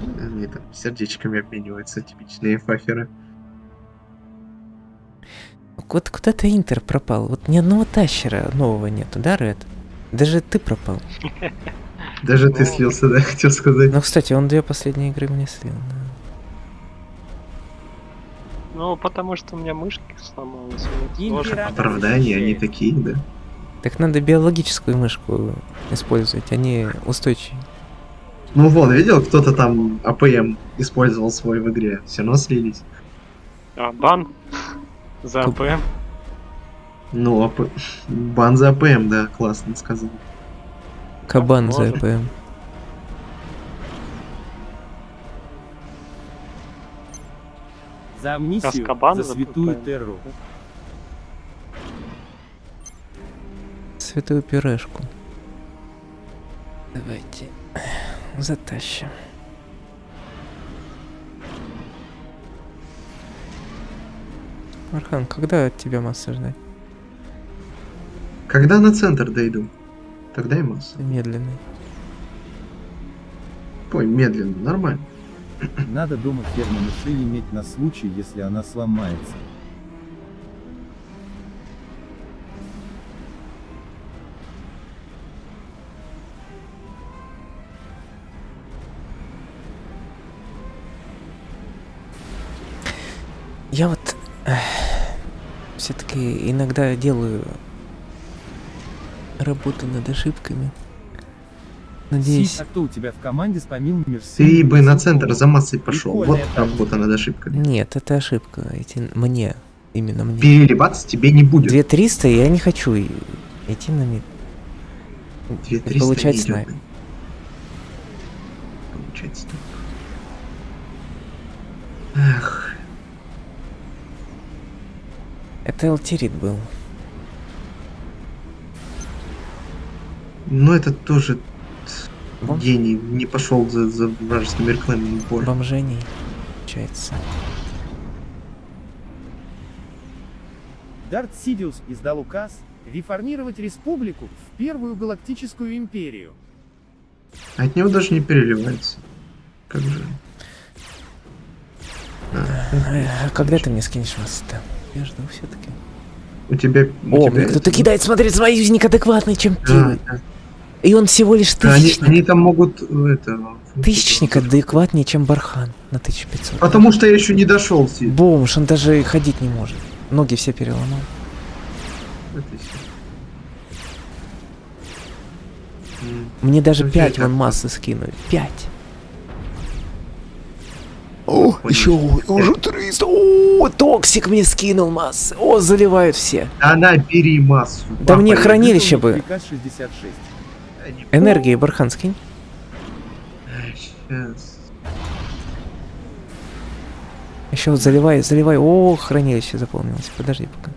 Они там сердечками обмениваются, типичные фаферы. Вот куда-то Интер пропал. Вот ни одного тащера нового нету, да, Ред? Даже ты пропал. Даже ты слился, да, хотел сказать. Ну, кстати, он 2 последние игры мне слил, да. Ну, потому что у меня мышка сломалась. Оправдания, они такие, да? Так надо биологическую мышку использовать, они устойчивее. Ну вон, видел, кто-то там АПМ использовал свой в игре, все равно слились. А, бан? За АПМ? Ну, бан за АПМ, да, классно сказал. Кабан за АПМ. За амнисию, Азкабан за за святую ПП. терру. Святую пюрешку. Давайте затащим. Архан, когда от тебя масса ждать? Когда на центр дойду, тогда и масса. Медленный. Ой, медленно, нормально. Надо дома ферму мышей иметь на случай, если она сломается. Я вот все-таки иногда делаю работу над ошибками. Надеюсь. Сид, а кто у тебя в команде с помимо Ты бы на центр за массой пошел. Вот работа над ошибками. Нет, это ошибка. Мне. Именно мне. Перелибаться тебе не будет. 2300, я не хочу идти на мид. 2300 Получать не снайп. идет. Получать снайп. Эх. Это Элтерит был. Ну это тоже Бомж? гений. Не пошел за вражеским мерклэмом в бой. Бомжений. Получается. Дарт Сидиус издал указ реформировать республику в Первую Галактическую Империю. От него даже не переливается. Как же. Когда ты мне скинешь массу-то? Я жду все-таки. У тебя... О, мне кто-то кидает, смотри, союзник адекватный, чем ты. Да. И он всего лишь тысячник. Они там могут... Это, Тысячник адекватнее, чем Бархан на 1500. Потому что я еще не дошел. Бомж, он даже ходить не может. Ноги все переломал. Мне даже 5 вон массы скинули. 5. О, еще уже 300. О, Токсик мне скинул массы. О, заливают все. Она бери массу. Да папа, мне хранилище бы. Приказ 66. Энергии, Бархан, скинь. Сейчас. Еще вот заливай. О, хранилище заполнилось. Подожди пока.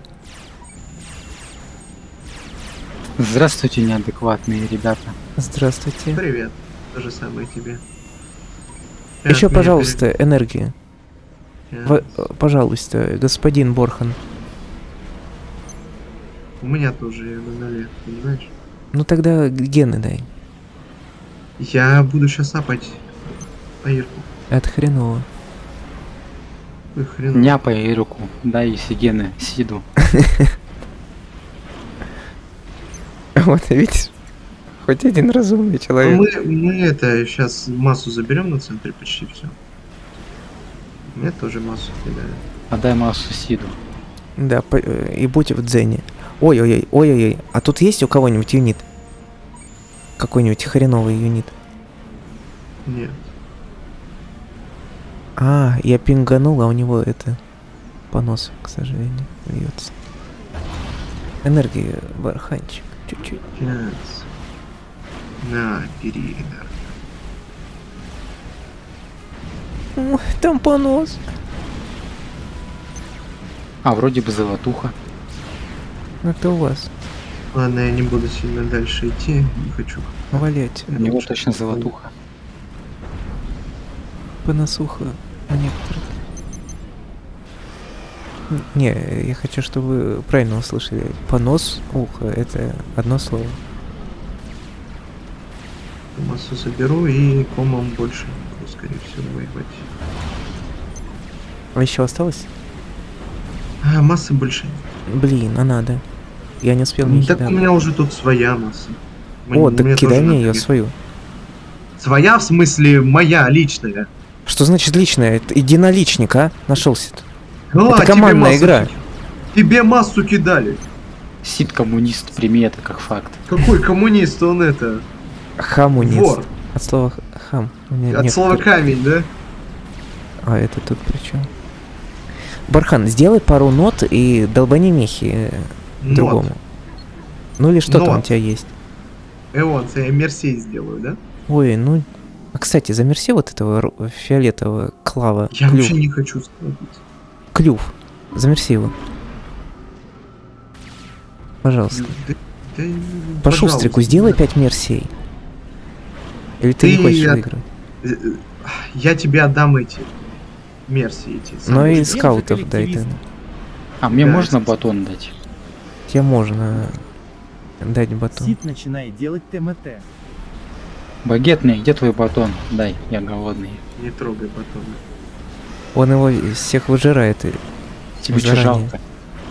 Здравствуйте, неадекватные ребята. Здравствуйте. Привет. То же самое тебе. Еще, пожалуйста, энергию. Сейчас. Пожалуйста, господин Борхан. У меня тоже я на нуле, понимаешь? Ну тогда гены дай. Я буду сейчас апать Аирку. Это хреново. Ой, хрен. Няпай руку, дай Сигены, Сиду. Вот, видишь? Хоть один разумный человек. Мы это сейчас массу заберем на центре почти все. Мне тоже массу кидают. Отдай массу Сиду. Да, и будь в дзене. Ой-ой-ой. А тут есть у кого-нибудь юнит? Какой-нибудь хреновый юнит? Нет. А, я пинганул, а у него это... понос, к сожалению, льется. Энергия, Барханчик. Чуть-чуть. Сейчас. На, бери энергию. Ой, там понос. А, вроде бы золотуха. Это у вас. Ладно, я не буду сильно дальше идти, не хочу. Валять. У него точно золотуха. Поносуха у некоторых. Не, я хочу, чтобы вы правильно услышали. Понос, ухо, это одно слово. Массу заберу и комом больше. скорее всего, воевать. А еще осталось? А, массы больше нет. Блин, а надо. Я не успел не Так кидать. у меня уже тут своя масса. О, так кидай тоже мне надо ее кидать. свою. Своя, в смысле, моя личная. Что значит личное? Это единоличник, а? Нашелся-то. Ну, Это тебе командная массу игра. Тебе массу кидали. Сид коммунист, прими это как факт. Какой коммунист он это? Хамунист. Вор. От слова хам. У меня От нет слова тут- камень, да? А это тут при чем? Бархан, сделай пару нот и долбани мехи Нот. другому. Ну или что там у Нот. тебя есть. Эон, я Мерсей сделаю, да? Ой, ну... А, кстати, замерси вот этого фиолетового клава. Я клюв. вообще не хочу сказать. Клюв. Замерси его. Пожалуйста. Да, По шустрику пожалуйста, сделай да. 5 мерсей. Или ты не Ты хочешь от- выиграть? Я тебе отдам эти Мерси эти. Ну самые. и Тем же скаутов дай ты. коллективистам. А мне Да, можно естественно. батон дать? Тебе можно дать батон. Сид начинает делать ТМТ. Багетный, где твой батон? Дай, я голодный. Не трогай потом. Он его из всех выжирает. И... Тебе что Заранее. жалко?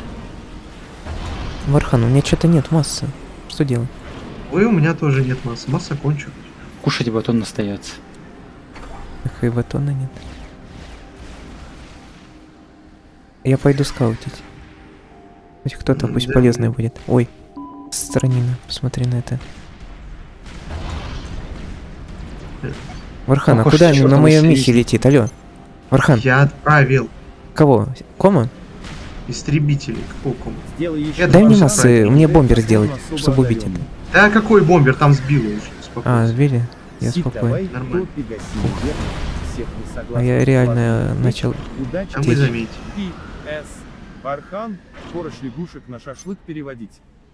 Вархан, у меня что-то нет массы. Что делать? Ой, у меня тоже нет массы. Масса кончилась. Кушать батон остается. Так и батона нет. Я пойду скаутить. Хоть кто-то пусть Да. полезный будет. Ой, странина, посмотри на это. Вархан, а Похоже, куда чёрт на он моем сидит. михе летит? Алло. Вархан, Я отправил кого? Кома? истребителей. Какого кома? Сделай еще Это Дай мне тоже массы, правильно. мне бомбер сделать, чтобы убить это. Да какой бомбер? Там сбило уже. А, Успокойся. сбили? Я Сид, спокоен. давай Нормально. топи, гаси верх. Всех А несогласных я реально ситуаций. начал... Удачи. А мы заметим. И С. Бархан, скоро лягушек на шашлык переводить.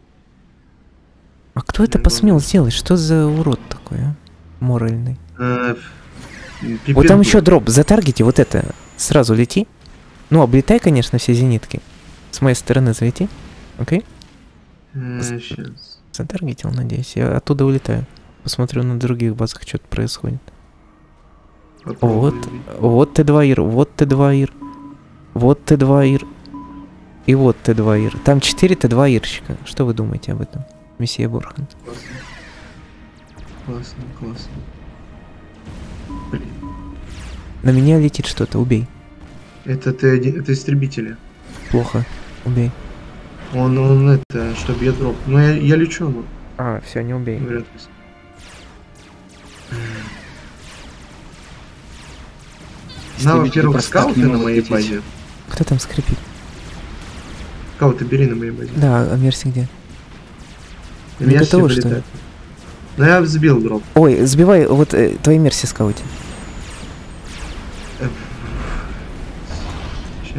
А кто это Да, посмел бомбер. сделать? Что за урод такой, а? Моральный. Вот Вот там еще дроп. Затаргете вот это. Сразу лети. Ну, облетай, конечно, все зенитки. С моей стороны залети. Окей? Сейчас. Затаргетил, надеюсь. Я оттуда улетаю. Посмотрю на других базах, что-то происходит. Вот. Вот Т2 ир. Вот Т2 ир. Вот Т2 ир. И вот Т2 ир. Там 4 Т2 ирщика. Что вы думаете об этом, месье Борхан? Классно, классно. Блин. На меня летит что-то. Убей. Это истребители. Плохо. Убей. Он это, чтобы я дроп. Ну я лечу, ну. А, все, не убей. Вряд ли. На, Истребители во-первых, просто так скауты не на могут моей лететь. базе. Кто там скрипит? Скауты бери на моей базе. Да, а Мерси где? У не меня до того, все что ли? вылетает. Ну я взбил дроп. Ой, сбивай вот твои Мерси скаути. Сейчас.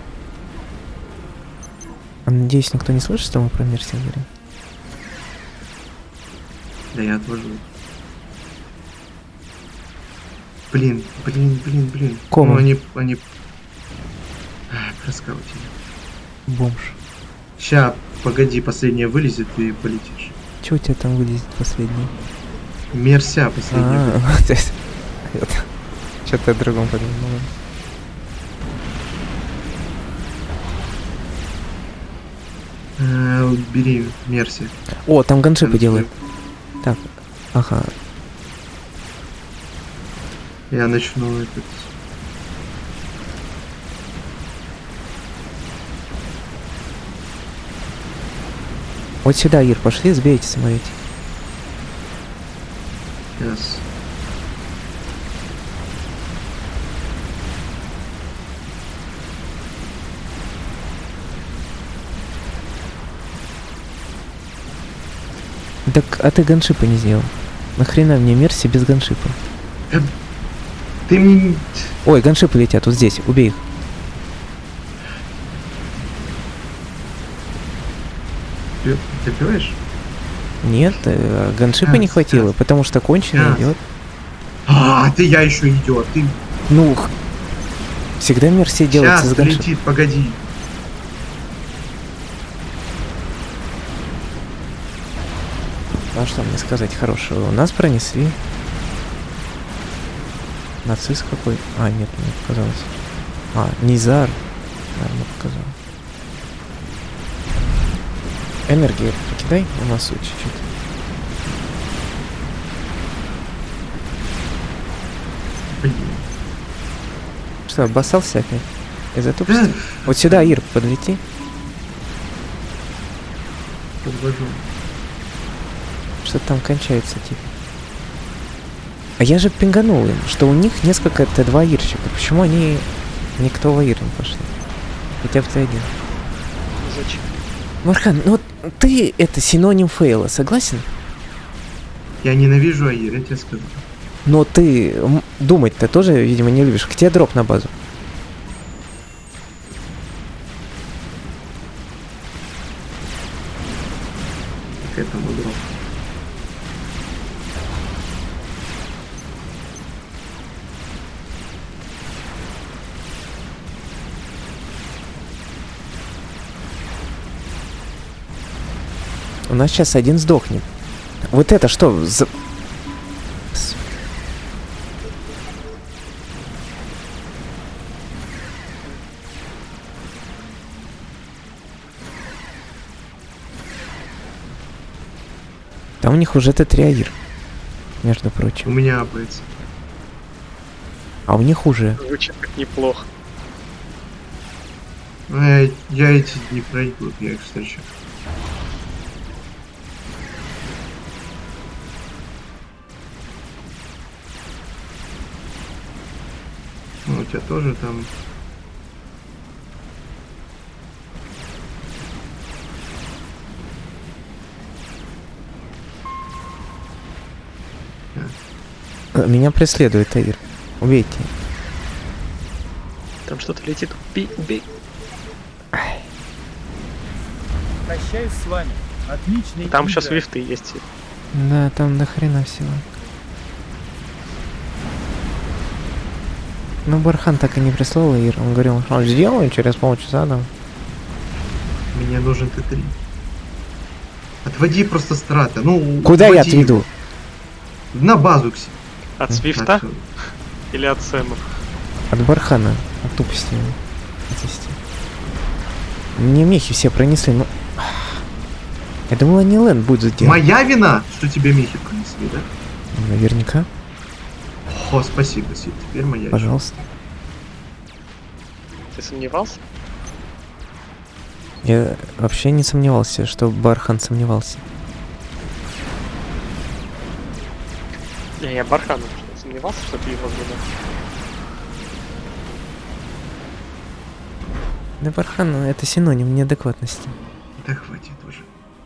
А, надеюсь, никто не слышит, что мы про Мерси говорим? Да я отвожу. Блин. Кома. Ну они проскаутили. Бомж. Ща, погоди, последняя вылезет и полетишь. Че у тебя там вылезет последний? Мерся последняя. Что-то о другом подумал. Бери Мерси. О, там ганшипы делают. Так, ага. Я начну этот... Вот сюда, Ир, пошли, сбейте, смотрите. Сейчас. Так, а ты ганшипа не сделал. Нахрена мне Мерси без ганшипа? Ты мне... Ой, ганшипы летят, вот здесь, убей их. Ты пиваешь? Нет, ганшипа не Сейчас, хватило, сейчас. потому что конченый Сейчас. идет. Ты я еще идет. Ты Ну, всегда Мерси делается сейчас с ганшипом. летит, погоди. А что мне сказать хорошего? У нас пронесли. Нацист какой? А, нет, мне показалось. А, Низар. Да, мне показалось. Энергию покидай в массу чуть-чуть. Блин. Что, обоссался опять? Из-за тупости? Вот сюда, Ир, подлети. Подвожу. Что-то там кончается, типа. А я же пинганул им, что у них несколько Т2 ирщиков. Почему они никто в Ир не пошли? Хотя бы ты один. Зачем? Мархан, ну вот ты это синоним фейла, согласен? Я ненавижу Аир, я тебе скажу. Но ты думать-то тоже, видимо, не любишь. Где дроп на базу? К этому дроп. У нас сейчас один сдохнет. Вот это что за... Там у них уже Т3 Аир, между У прочим. меня апается. А у них уже. Звучит как неплохо. Я эти не пройду, я их встречу. Ну, у тебя тоже там... Меня преследует Аир. Убейте. Там что-то летит. Убей, убей. Прощаюсь с вами. Отличный. Там сейчас вифты есть. Да, там до хрена всего. Ну, Бархан так и не прислал Аир. Он говорил, что он сделаю через полчаса, да. Мне нужен Т3. Отводи просто страта. Ну, Куда я отводи отведу? его. На базу, Кси. От свифта Отсюда. или от Сэмов? От Бархана. От тупости. Отвести. Мне мехи все пронесли, ну... Я думал, они Лэнд будут делать. Моя вина, что тебе мехи пронесли, да? Наверняка. О, спасибо, Сид. Теперь моя. Пожалуйста. Ты сомневался? Я вообще не сомневался, что Бархан сомневался. Я Бархану сомневался, что ты его сгадал. Да Бархан это синоним неадекватности. Да хватит уже.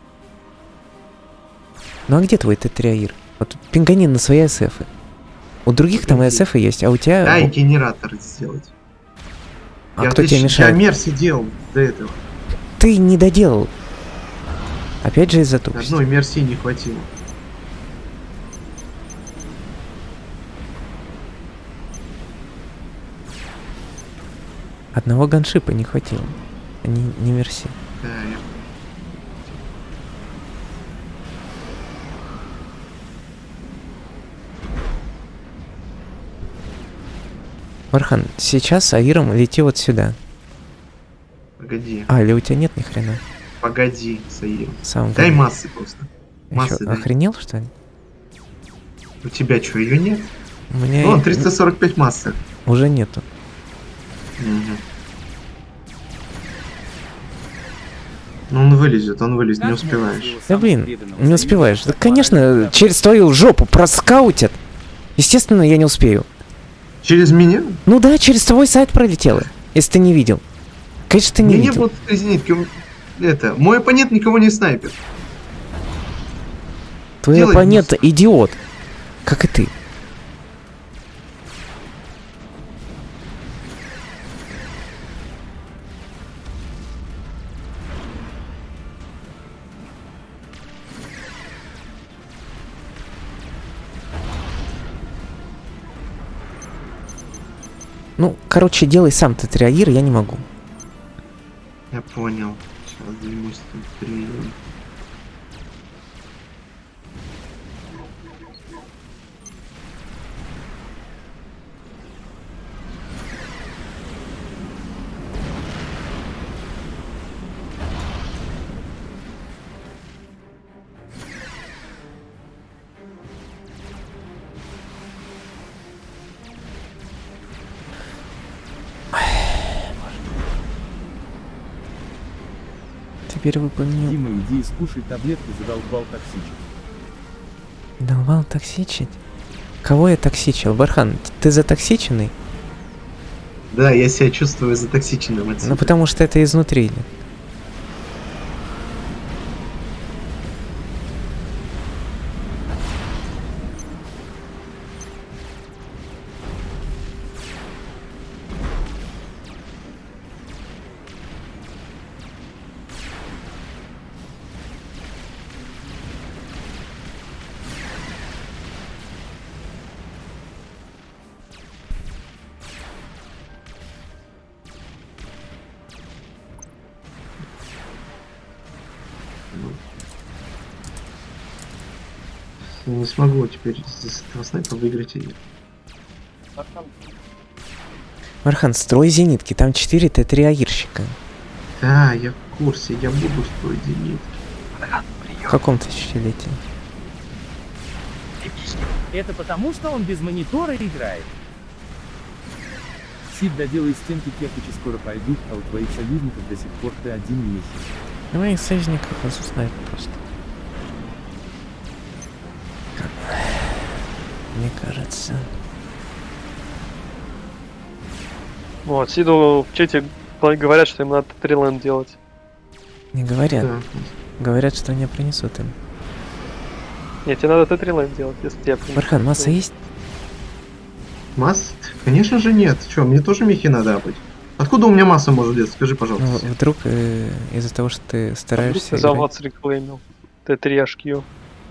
Ну а где твой Т3 Аир? Вот пинганин на свои СФы. У других там и СФы есть, а у тебя... Дай генератор сделать. А кто тебе мешает? Я Мерси делал до этого. Ты не доделал. Опять же из-за тупости. Одной Мерси не хватило. Одного ганшипа не хватило. А не мерси. Да, я... Бархан, сейчас Аиром лети вот сюда. Погоди. А, или у тебя нет ни хрена? Погоди, Саир. Сам Дай говори. массы просто. Ещё Массы дай. охренел, что ли? У тебя что, ее нет? У меня Вон, 345 массы. уже нету. Мгм. Ну он вылезет, не успеваешь. Да блин, не успеваешь. Да, конечно, через твою жопу проскаутят. Естественно, я не успею. Через меня? Ну да, через твой сайт пролетело. Если ты не видел. Конечно, ты не Мне не видел. было зенитки. Это, мой оппонент никого не снайпер. Твой делай оппонент идиот. Как и ты. Ну, короче, делай сам ты триагир, я не могу. Я понял. Сейчас займусь тут 3. теперь выполню. Дима, иди скушай таблетку, задолбал токсичить. Давал токсичить? Кого я токсичил? Бархан, ты затоксиченный? Да, я себя чувствую затоксиченным от себя. Ну потому что это изнутри. Не смогу теперь с этого снайпа выиграть ее. Бархан, строй зенитки, там 4 Т3 аирщика. Да, я в курсе, я буду строить зенитки. В каком тысячелетии? Это потому, что он без монитора играет. Сид, доделай стенки, кирпичи скоро пойдут, а у твоих союзников до сих пор Т1 есть. У моих союзников нас узнают просто. Мне кажется. Вот, Сиду в чате говорят, что им надо трилэнд делать. Не говорят. Да. Говорят, что не принесут им. Нет, тебе надо Т3 делать, если тебе принесут. Бархан, масса есть? Масс? Конечно же нет. Че, мне тоже мехи надо быть. Откуда у меня масса может быть? Скажи, Ну, пожалуйста. вдруг из-за того, что ты стараешься играть. Завод среклеймил. Т3 HQ.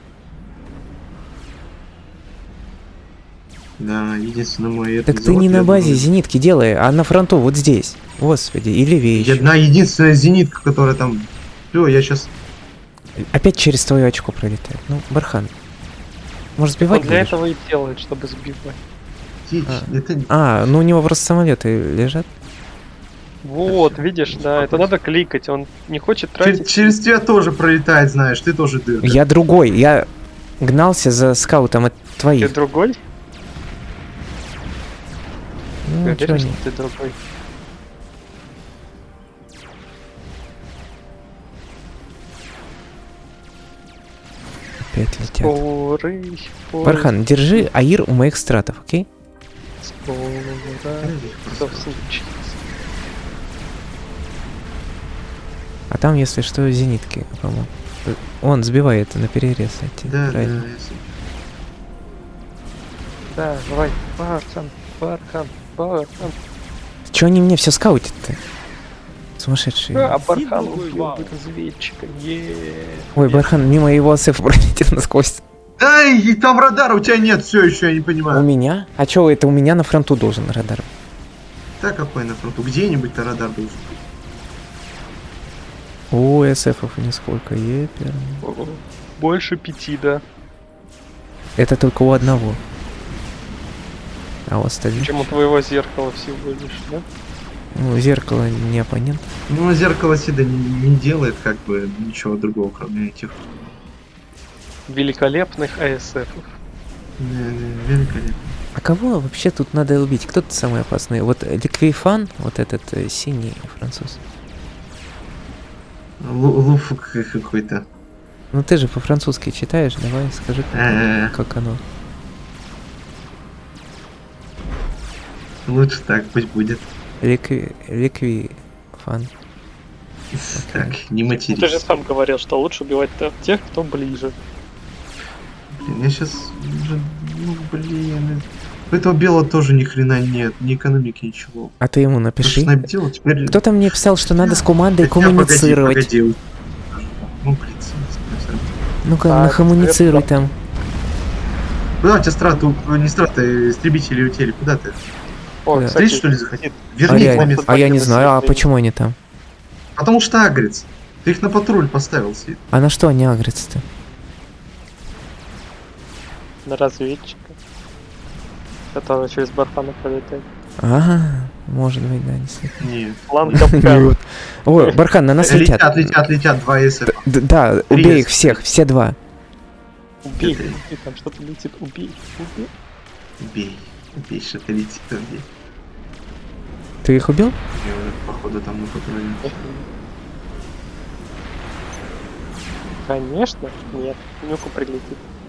Да, единственное мой... Так ты не на базе зенитки делай, а на фронту вот здесь. Господи, и левее еще. Одна единственная зенитка, которая там... Все, я сейчас... Опять через твое очко пролетает. Ну, Бархан. Может, сбивать Он для будешь? этого и делает, чтобы сбивать. Это... Ну у него просто самолеты лежат. Вот, видишь, да, это надо кликать, он не хочет тратить. Через тебя тоже пролетает, знаешь, ты тоже дыр. Я другой, я гнался за скаутом от Ты твоих. другой? Ну, Я чё уверен, они? что ты другой. Опять летят. Споры, споры, Бархан, держи аир у моих стратов, окей? споры, что случилось? А там, если что, зенитки, по-моему. Он сбивает на перерез эти. Да, да, правильно. Да, давай, Бархан, Бархан, Бархан. Чё они мне все скаутят-то? Сумасшедшие. А Бархан Сильно убил воевал. разведчика, Ой, Бархан, мимо его асефа пролетел насквозь. Ай, и там радара у тебя нет, все еще, я не У понимаю. меня? А чё, это у меня на фронту должен радар? Так какой на фронту? Где-нибудь-то радар должен быть. О, эсэфов нисколько, епер. Больше 5, да. Это только у одного. А у остальных? Чем у твоего зеркала всего лишь, да? Ну, зеркало не оппонент. Ну, зеркало Сида не делает как бы ничего другого, кроме этих. Великолепных АСФов. Великолепно. А кого вообще тут надо убить? Кто тут самый опасный? Вот Ликвифан, вот этот синий француз. Луф какой-то. Ну ты же по-французски читаешь, давай скажи, как оно. Лучше так, пусть будет. Ликвифан. Так, не Ты же матерись. сам говорил, что лучше убивать тех, кто ближе. Блин, я сейчас уже... Ну, блин. У этого белого тоже ни хрена нет, ни экономики, ничего. А ты ему Потому что напиши. снайп делал, теперь... Кто-то мне писал, что надо с командой Хотя, коммуницировать. погоди. Ну, блин, Ну-ка, А, нахомуницируй там. куда у тебя страты, не страты, истребители улетели, куда ты? О, Да. кстати, Здесь что ли захотел? А Верни я, их на место. а я не знаю, а почему они там? Потому что агрец. Ты их на патруль поставил, Сид. А на что они агрятся-то? на разведчика, который через Бархана пролетает. Ага, может быть, да, действительно. Нет. План капкана. Ой, Бархан, на нас летят. Летят, 2 СФ. Да, убей их всех, все два. Убей, убей, там что-то летит, убей, убей. Убей, что-то летит, убей. Ты их убил? Я, походу, там на патруле. Конечно, нет. Нюку прилетит.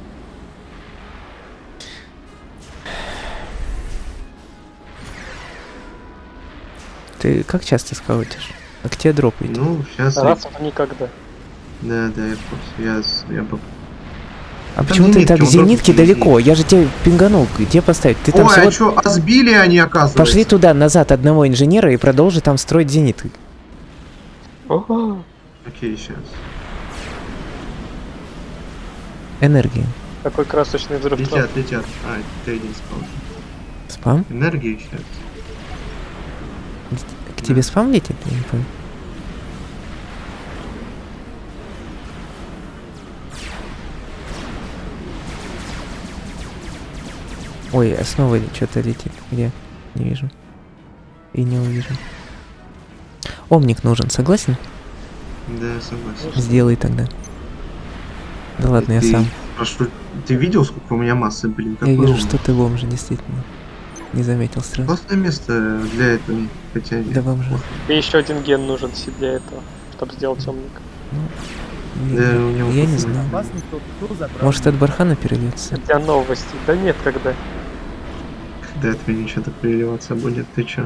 Ты как часто скаутишь? А где дропает? Ну, сейчас... Раз в никогда. Да, да, я в курсе. Я бы... А там почему ты зенитки, так он зенитки только далеко? Я же тебя пинганул. Где поставить? Ты там Ой, всего... а чё, а сбили они, оказывается? Пошли туда, назад одного инженера и продолжи там строить зениты. Ого. Окей, сейчас. Энергия. Какой красочный взрыв. Летят. А, ты один спал. Спам? Энергии сейчас. К тебе спам летит? Я не понял. Ой, а снова что-то летит. Где? Не вижу. И не увижу. Омник нужен, согласен? Да, согласен. Сделай тогда. Да ладно, я Ты- сам. Прошу, ты видел, сколько у меня массы, блин? Я какой вижу, он? что ты бомж, действительно. Не заметил сразу. Классное место для этого, хотя нет. Да бомжа. И еще один ген нужен себе для этого, чтобы сделать темник. Да, у него Я не просто- знаю. Опасный тот, кто забрал. Может, от бархана перельется? Для новости. Да нет, когда. Да, это ничего так переливаться будет, ты чё?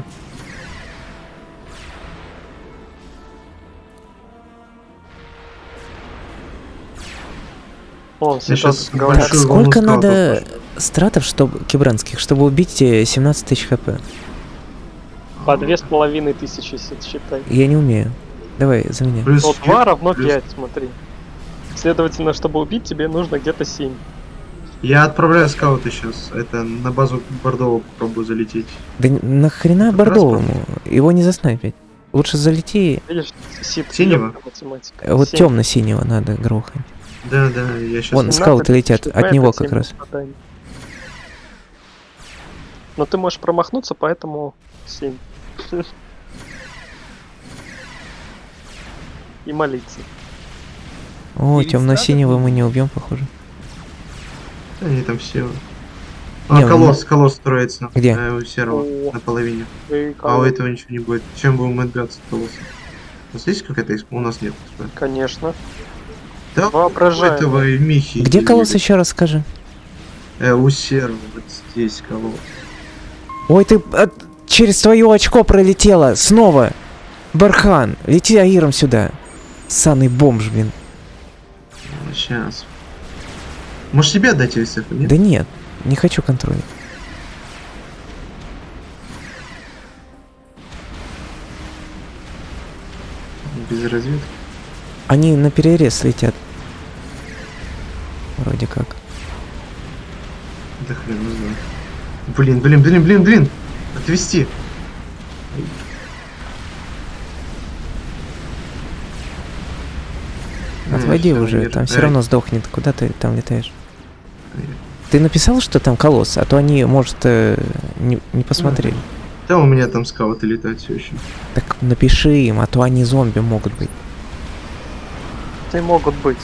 Вон, Я все щас тут говорят. большую- Сколько волну надо скаутов стратов, чтобы кибранских, чтобы убить 17 тысяч хп? По 2500, считай. Я не умею. Давай, за меня. Плюс Вот чё- 2 равно плюс- 5, смотри. Следовательно, чтобы убить, тебе нужно где-то 7. Я отправляю скаута сейчас. Это на базу Бордова попробую залететь. Да нахрена бордовому? Его не заснайпить. Лучше залети. Видишь, сит. Синего? ёбаная математика. Вот 7. темно-синего надо грохать. Да, да, я сейчас... Вон, Не скауты надо, летят, чтобы от это него 7 как раз. попаданий. Но ты можешь промахнуться, поэтому 7. И молиться. О, Девять темно-синего стратов? мы не убьем, похоже. Они там все... Не, А, колосс строится. Где? У серого, О. наполовине. И А у этого ничего не будет. Чем будем отбиваться от колосса? У нас есть какая-то У нас нет. что ли? Конечно. Да, Воображаемо. у этого и Михи. Где или- колосс, еще раз скажи? У серого, вот здесь колосс. Ой, ты через твое очко пролетела. Снова. Бархан, лети аиром сюда. Саный бомж, блин. Сейчас. Может себе отдать Юсефа, нет? Да нет, не хочу контроля. Без разведки. Они на перерез летят. Вроде как. Да хрен не знаю. Блин. Отвести. Отводи всё, уже, вижу. там все Ай, равно сдохнет. Куда ты там летаешь? ай. Ты написал, что там колосс, а то они, может, не посмотрели. Да у меня там скауты летают все еще. Так напиши им, а то они зомби могут быть. Ты могут быть.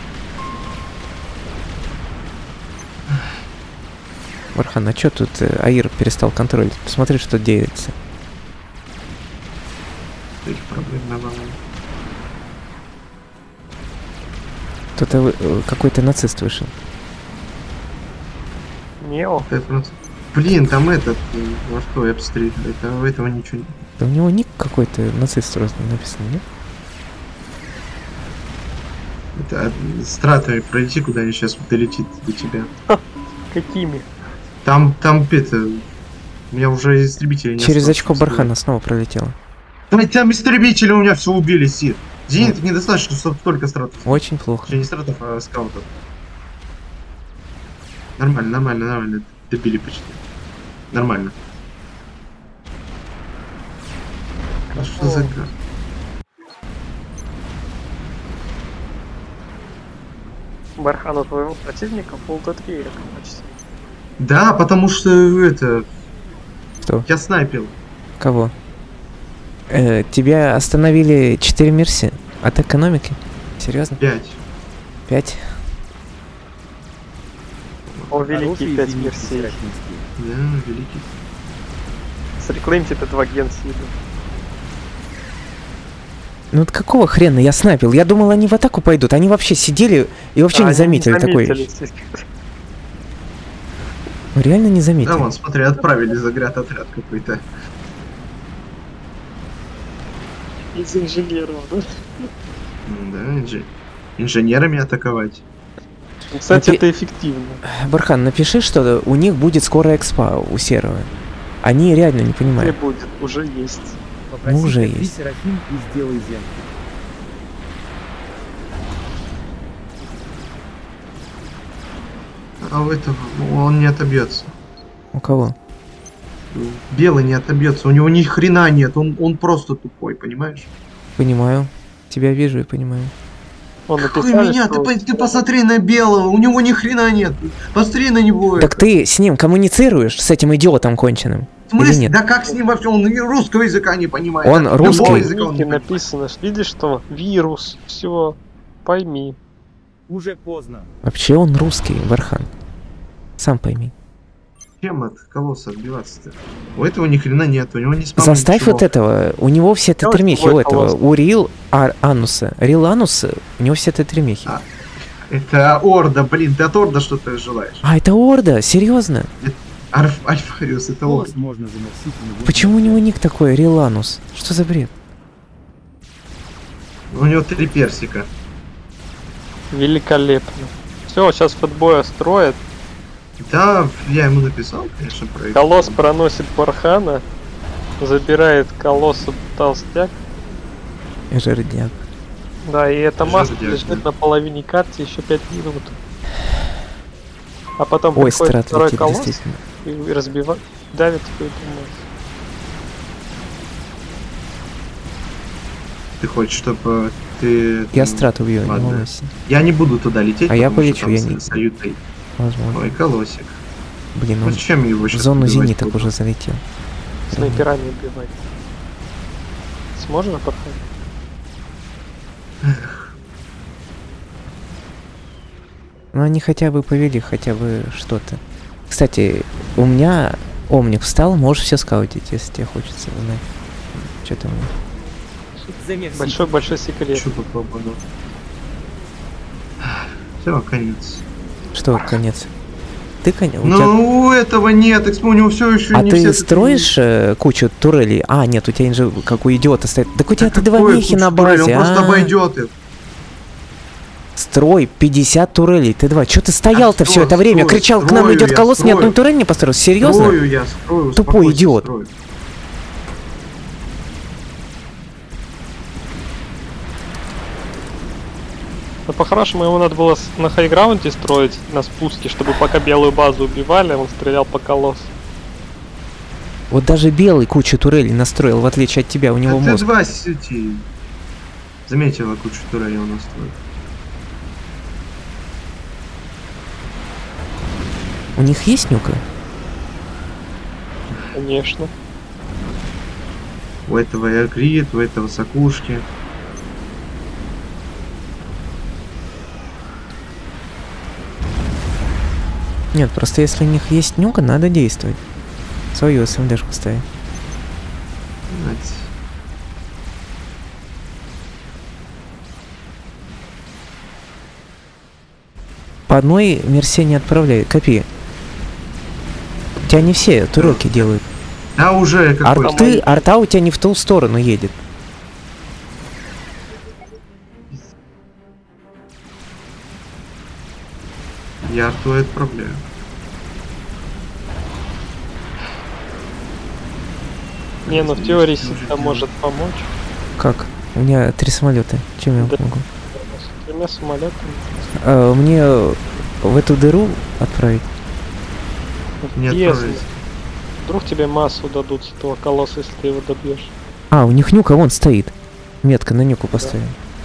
Бархан, а чё тут Аир перестал контролить? Посмотри, что делается. Этих проблем навалом. Кто-то какой-то нацист вышел. Нео. Блин, там этот, во что я обстреливаю, это у этого ничего нет. Да у него ник какой-то нацист просто написан, нет? Это стратами пройти куда-нибудь сейчас долетит до тебя. Какими? Там это, у меня уже истребители не Через осталось, очко чтобы Бархана снова пролетело. стрелять. Там истребители у меня все убили, Сид. Зенит недостаточно, чтобы столько стратов. Очень плохо. Точнее, не стратов, а скаутов. Нормально. Добили почти. Нормально. А что за гад? Бархан у твоего противника full dead веерик почти. Да, потому что это... Что? Я снайпил. Кого? Тебя остановили 4 мерси от экономики? Серьезно? 5. 5? О, великий Хорошие 5 зенитки мерсей. серафимские. Да, великий. Среклеймте это 2 ген сида. Ну вот какого хрена я снайпил? Я думал, они в атаку пойдут. Они вообще сидели и вообще не Они заметили такой. Реально не заметили. Да, вон, смотри, отправили заград-отряд какой-то. Из инженеров, да? Да, инженерами атаковать. Кстати, Напи- это эффективно. Бархан, напиши, что у них будет скоро экспа у Серого. Они реально не Не понимают. будет, уже есть. Попроси уже Капри есть. Серафим и сделай землю. А у этого он не отобьется. У кого? Белый не отобьется, у него ни хрена нет, он просто тупой, понимаешь? Понимаю. Тебя вижу и понимаю. Он Какой написали, меня, что... ты посмотри на белого, у него ни хрена нет. Посмотри на него. Так ты с ним коммуницируешь, с этим идиотом конченым? В смысле? или нет? Да как с ним вообще? Он русского языка не понимает. Он Любого русский. языка он не Ники понимает. написано, что видишь, что вирус, все, пойми. Уже поздно. Вообще он русский, Бархан. Сам пойми. Чем от колосса отбиваться-то? У этого ни хрена нет, у него не спам. Заставь ничего. вот этого. У него все Давай тетремехи твой у этого. колосс. У Рил Ануса. Рил Ануса, у него все тетремехи. А. Это Орда, блин, ты от Орда что-то желаешь? А, это Орда? Серьезно? Альфариус, это Голос Орда. можно заносить в любой Почему у него ник такой, Риланус? Что за бред? У него 3 персика. Великолепно. Все, сейчас футбоя строят. Да, я ему написал, конечно, про это. Колосс проносит Бархана. Забирает колосса толстяк. Жердяк. Да, и эта масса Жердяк, лежит да. на половине карты еще 5 минут. А потом Ой, приходит страт второй летит, колосс действительно. и разбивает, давит какую-то массу. Ты хочешь, чтобы ты... Я страт убью, не ладно. волнуйся. Я не буду туда лететь, А я потому что полечу, там я не- Саютой. Возможно. Ой, колосик. Блин, Ну он зачем его в сейчас зону убивать зениток буду? уже залетел. Снайперами убивать. Сможешь Бархан? Ну они хотя бы повели, хотя бы что-то. Кстати, у меня Омник встал, можешь все скаутить, если тебе хочется узнать. Что там? Замерзни. Большой-большой секрет. Хочу попробовать. Все, конец. Что, конец? Ты конец? Ну, у этого нет, экспо, у него все еще А не ты все строишь кучу турелей? А, нет, у тебя же как у идиота стоит. Так у тебя ты два Какой мехи куча на турелей? базе. Он просто а. обойдет их. Строй 50 турелей. Ты два. Че ты стоял-то все это время? строю, Кричал, к нам строю идет я, колосс, ни строю. одной турель не построил. Серьезно? Строю я, строю. Тупой успокойся, идиот. строю. Но по-хорошему его надо было на хайграунде строить, на спуске, чтобы пока белую базу убивали, он стрелял по колоссу. Вот даже белый кучу турелей настроил, в отличие от тебя, у него Это мозг. два сети. Заметила кучу турелей у нас строит. У них есть нюка? Конечно. У этого Эркрит, у этого Сакушки. Нет, просто если у них есть нюка, надо действовать. Свою СМДшку ставить. Знаете. По одной мерсе не отправляй. Копи. У тебя не все турелки делают. Да уже какой-то. Арта у тебя не в ту сторону едет. Я арту отправляю. Не, ну в теории Сита может помочь. Как? У меня 3 самолета. Чем я Да. могу? С 3 самолетами. Мне в эту дыру отправить? Не Если отправляйся. вдруг тебе массу дадут с этого колосса, если ты его добьешь. А, у них нюка вон стоит. Метка на нюку поставим.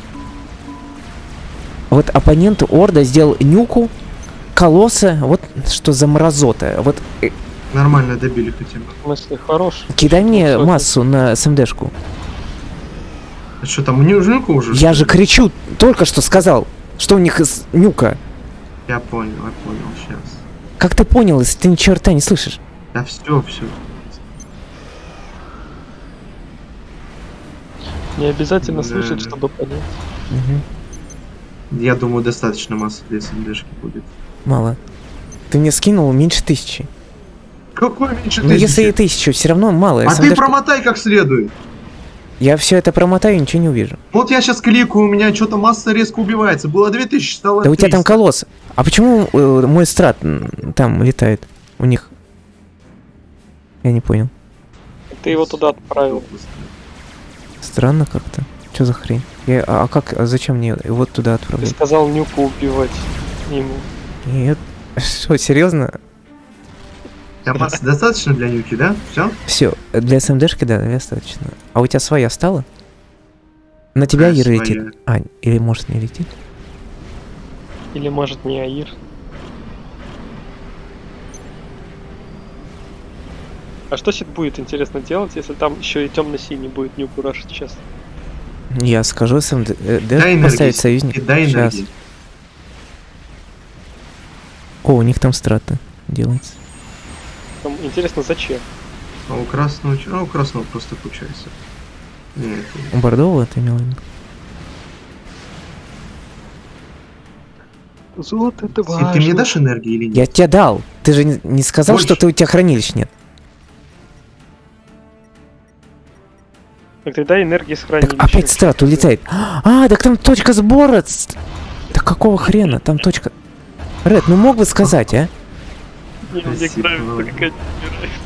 Вот оппонент Орда сделал нюку, колосса, вот что за мразота. Вот Нормально добили хотя бы. В смысле, хорош. кидай мне Высокий. массу на СМДшку. А что там, у них нюка уже? Я что же ли? кричу, только что сказал, что у них нюка. Я понял, сейчас. Как ты понял, если ты ни черта не слышишь? Да все. Не обязательно Да. слышать, чтобы понять. Угу. Я думаю, достаточно массы для СНДшки будет. Мало. Ты мне скинул меньше 1000. Какой меньше Ну если и 1000, все равно мало. А ты промотай как следует. Я все это промотаю и ничего не увижу. Вот я сейчас кликаю, у меня что-то масса резко убивается. Было 2000, стало Да у тебя 300. там колосс. А почему мой страт там летает? У них. Я не понял. Ты его туда отправил. Странно как-то. Что за хрень? А зачем мне вот туда Ты отправлять? сказал нюку убивать ему. Нет. Что, серьезно? У тебя массы достаточно для нюки, да? Все? Все, для СМДшки, да, достаточно. А у тебя своя стала? На тебя Ира своя. летит. А, или может не летит? Или может не Аир. А что сейчас будет интересно делать, если там еще и темно-синий будет нюку рашить сейчас? Я скажу СМД. Дай Поставить энергии. союзника. Дай Сейчас. энергии. О, у них там страта делается. Там интересно, зачем? А у красного просто кучайся. Нет. У бордового ты имел в виду? Золото это Сид, ты мне дашь энергии или нет? Я тебе дал. Ты же не сказал, Больше. что у тебя хранилищ нет. Так тогда энергии сохранили. Так опять страт улетает. А, так там точка сбора. Да какого хрена? Там точка... Ред, ну мог бы сказать, а? Мне Спасибо. нравится, как они умирают.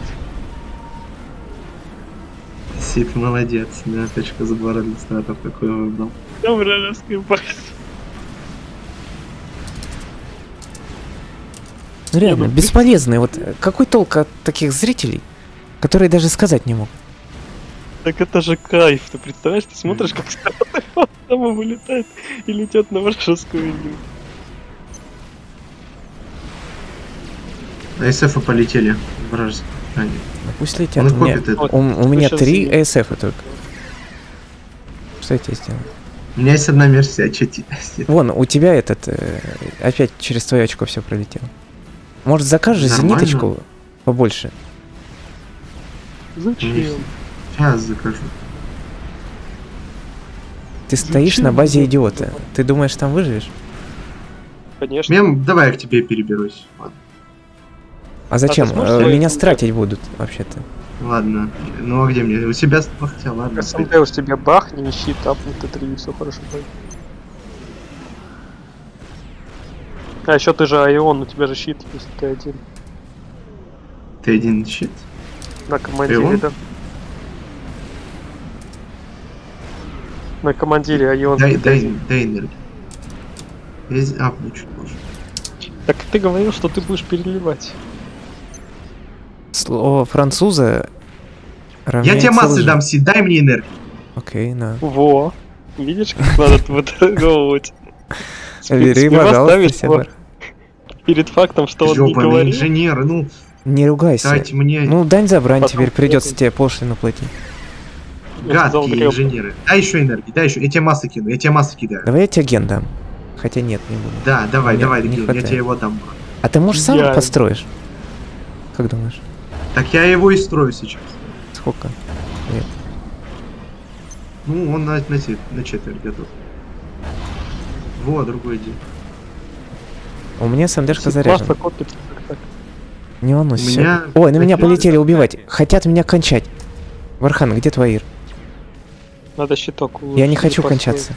Сид, молодец, да, точка забора для стартов такой выбрал. Там вражеская база. Ну реально, ну, бесполезные. Вот какой толк от таких зрителей, которые даже сказать не могут? Так это же кайф, ты представляешь? Ты смотришь, как страны фантома вылетает и летят на вражескую линию. АСФ полетели. Вражеские. А, нет. Ну, пусть летят. Он У меня, копит это. у меня Сейчас 3 я- ASF только. Что я тебе сделал? У меня есть одна мерсия, а чё тебе? Вон, у тебя этот... опять через твое очко все пролетело. Может, закажешь Нормально. зениточку побольше? Зачем? Сейчас закажу. Ты стоишь Зачем на базе это? идиота. Ты думаешь, там выживешь? Конечно. Мем, давай я к тебе переберусь. Ладно. А зачем? ты сможешь Меня свои- стратить будут, вообще-то. Ладно. Ну а где мне? У себя хотя ладно. СМД у тебя бахни, не щит, апнут Т3, и все хорошо будет. А еще ты же Айон, у тебя же щит есть, ты один. Ты один щит? На командире, Айон? да? На командире Айон. Дай один. энергию. Ну чуть позже. Так ты говорил, что ты будешь переливать. Слово француза Я равняется тебе массы лжи. дам, Сид, дай мне энергию. Окей, на. Во. Видишь, как надо выторговывать? Бери, пожалуйста, ставишь Себар. перед фактом, что он не Ёбаный говорит. инженер, ну Не ругайся. дайте мне Ну, дань за брань, Потом теперь придется потом. тебе пошлину платить. сказал, гадкие греб. инженеры. Дай еще энергии, дай еще. Я тебе массы кину, я тебе массы кидаю. Давай я тебе ген дам. Хотя нет, не буду. Да, давай, Мне давай, не Кирилл, я хватает. тебе его дам. А ты, может, сам Я- построишь? Как думаешь? Так я его и строю сейчас. Сколько? Ну, он на четверть готов. Во, другой день. У меня СМДшка Масса заряжена. копится, как так. Не волнуйся. У меня- всё. Ой, на меня Такие- полетели убивать. Хотят меня кончать. Вархан, где твой Ир? Надо щиток Я не улучшить, хочу построить. кончаться.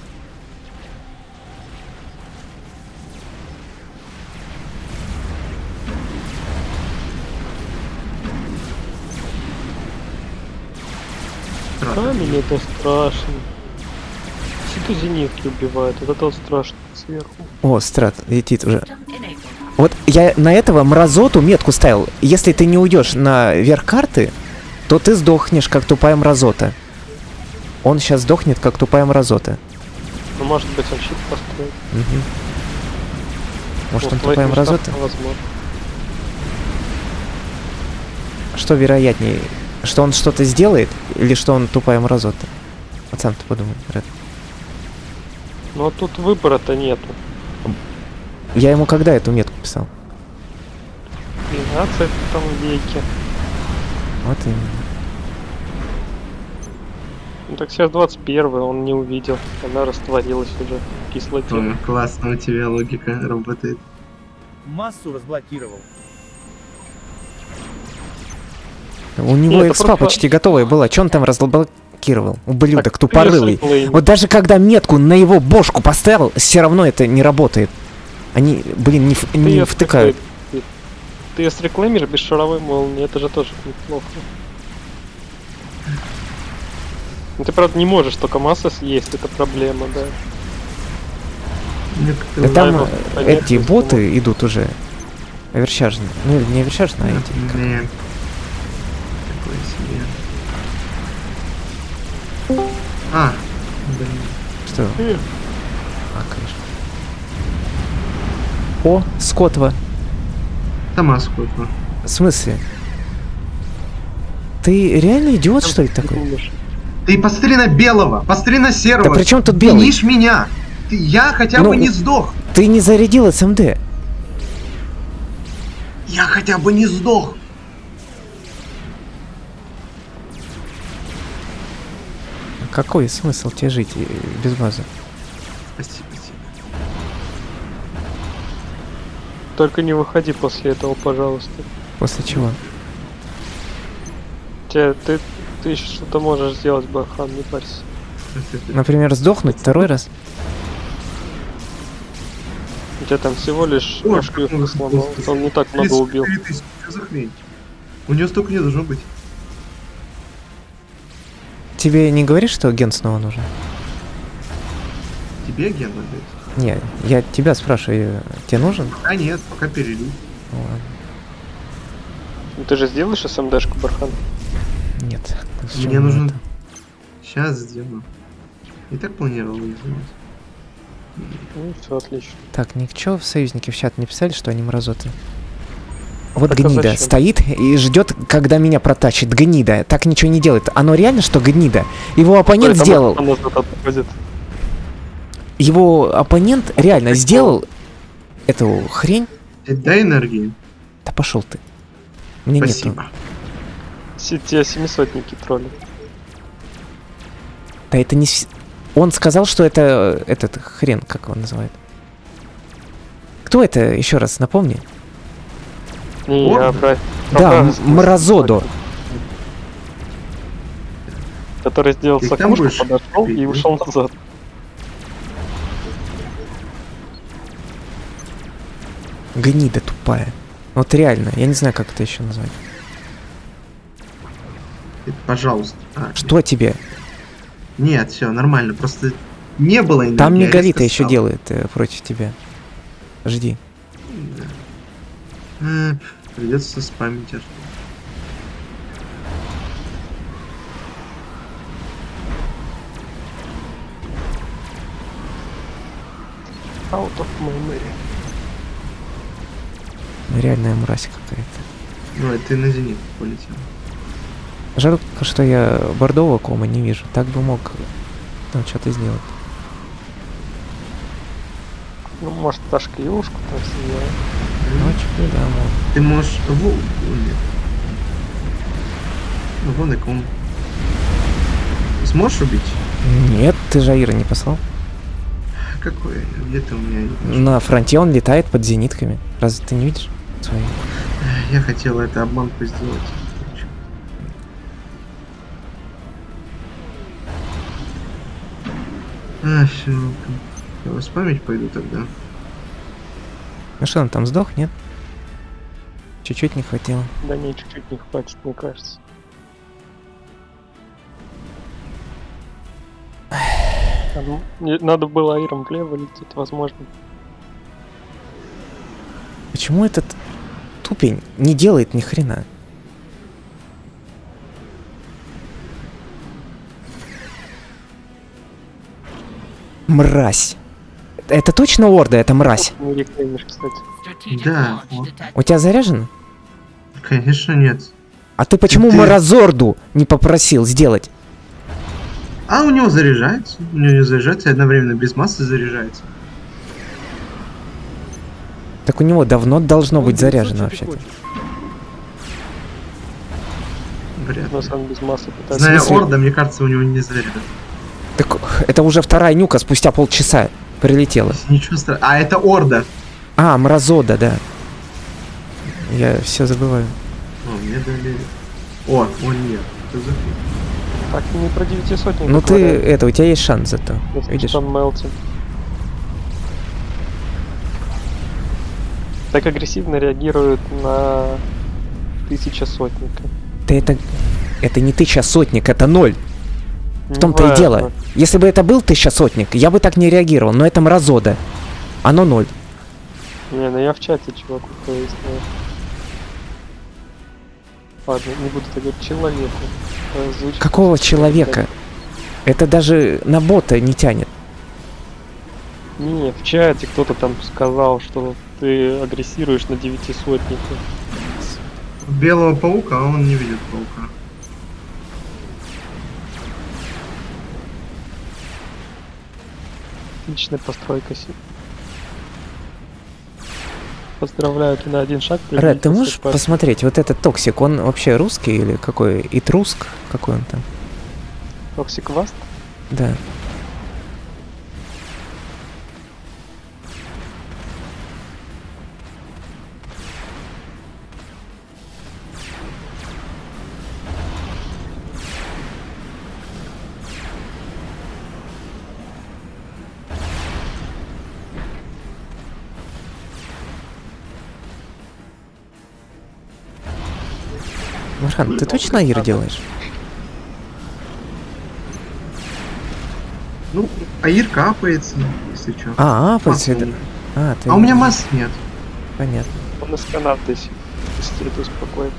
Камень это страшно. Сюда зенитки убивают, вот это вот страшно сверху. О, страт летит уже. Вот я на этого мразоту метку ставил. Если ты не уйдешь на верх карты, то ты сдохнешь, как тупая мразота. Он сейчас сдохнет, как тупая мразота. Ну может быть он щит построит. Мгм. Может, Вот он в твоих тупая местах мразота? возможно. Что вероятнее? Что он что-то сделает, или что он тупая мразота? Вот сам ты подумай, Ред. Но тут выбора-то нету. Я ему когда эту метку писал? 12 там веке. Вот именно. Ну так сейчас 21, он не увидел. Она растворилась уже в кислоте. Ой, классно у тебя логика работает. Массу разблокировал. У него Нет, это экспа просто- почти готовая была. Че он там разблокировал? Ублюдок, Так, тупорылый. реплей. Вот даже когда метку на его бошку поставил, все равно это не работает. Они, блин, не Ты её втыкают. Ты ее среклеймишь без шаровой молнии, это же тоже неплохо. Ну, ты, правда, не можешь только масса съесть, это проблема, да. Мне как-то Да там Дай бог, эти понятно, боты идут уже. Оверчажные. Ну, или не оверчажные, а эти. Нет. Такое себе. А, блин. Что? Э. А, конечно. О, Скотва. Сама сколько. В смысле? Ты реально идиот, что ли, такой? Ты посмотри на белого, посмотри на серого. Да при чем тут белый? Винишь меня. Я хотя Ну, бы не сдох. Ты не зарядил СМД. Я хотя бы не сдох. Какой смысл тебе жить без базы? Спасибо, спасибо. Только не выходи после этого, пожалуйста. После чего? Ты еще что-то можешь сделать, Бархан, не парься. Например, сдохнуть второй раз? У тебя там всего лишь Ой, ошибка как сломался, просто. он не так много убил. 33 тысячи, что за хрень? У него столько не должно быть. Тебе не говоришь, что ген снова нужен? Тебе ген отдать? Не, я тебя спрашиваю, тебе нужен? А нет, пока перелив. Ну ладно. Ну, ты же сделаешь СМДшку, Бархан? Нет. зачем Мне нужно... это? Сейчас сделаю. И так планировал ее сделать. Ну, все отлично. Так, ничего в союзники в чат не писали, что они мразоты? Вот Так а гнида зачем? стоит и ждет, когда меня протачит. Гнида. Так ничего не делает. Оно реально, что гнида? Его оппонент Поэтому сделал. он назад отходит. Его оппонент реально сделал эту хрень. Дай энергии. Да пошел ты. Мне нету. Спасибо. Тебя 700-ники троллят. Да это не... Он сказал, что это этот хрен, как его называют. Кто это? Еще раз напомни. Не, О, я про... Да, Мразодо. Который сделал Их там сакушку, больше. подошел и ушел назад. Гнида тупая. Вот реально, я не знаю, как это еще назвать. Пожалуйста. А, Что тебе? нет, все, нормально. Просто не было энергии. Там а Мегалита резко еще стало. делает против тебя. Жди. Придется спамить аж. Out of memory. Реальная мразь какая-то. Ну, это ты на зенит полетел. Жалко, что я бордового кома не вижу. Так бы мог там что-то сделать. Ну, может, Ташка Юшку там съела. Ну, что, да, мог. Ты можешь... Нет. Ну, вон и ком. Сможешь убить? Нет, ты Жаира не послал. Какой? Где ты у меня? На фронте он летает под зенитками. Разве ты не видишь? Свои. Я хотел это обманку сделать. Все. Я спамить пойду тогда. Ну что, он там сдох, нет? Чуть-чуть не хватило. Да не, чуть-чуть не хватит, мне кажется. А ну, надо было Айром влево лететь, возможно. Почему этот тупень не делает ни хрена? Мразь. Это точно Орда, это мразь? Не рекламишь, кстати. Да, У тебя заряжен? конечно нет. А ты почему Ты- Мразорду не попросил сделать? А у него заряжается. У него не заряжается, и одновременно без массы заряжается. Так у него давно должно быть Он заряжено берет всё, что ты вообще-то. хочешь. Вряд На ли. самом без массы пытается. Зная В смысле? Орда, мне кажется, у него не заряд. Так это уже вторая нюка спустя полчаса прилетела. Ничего страшного. А, это Орда. А, Мразода, да. Я все забываю. О, мне дали... О нет. Что за фиг? Так не про 900 Ну ты, это, у тебя есть шанс зато. Видишь? Там Мелтин. Так агрессивно реагирует на 1000 сотника. Да это не 1000 сотник, это 0. В том-то и Неважно. дело. Если бы это был 1000 сотник, я бы так не реагировал, но это Мразода. Оно 0. Не, ну я в чате чуваку пояснил. Ладно, не буду так говорить, человека. Звучит Какого как человека? Это даже на бота не тянет. Не, в чате кто-то там сказал, что ты агрессируешь на 900-ника. Белого паука, а он не видит паука. Отличная постройка. Поздравляю, ты на один шаг Ред, ты приблизился можешь к паспорту. посмотреть, вот этот Токсик, он вообще русский или какой? Итруск? Какой он там? Toxic Vast? Да. Мархан, ты точно Аир делаешь? Ну, Аир капается, если что. А, Массы это... нет. А, ты... А у меня масс нет. Понятно. Он из Канады сидит успокоит.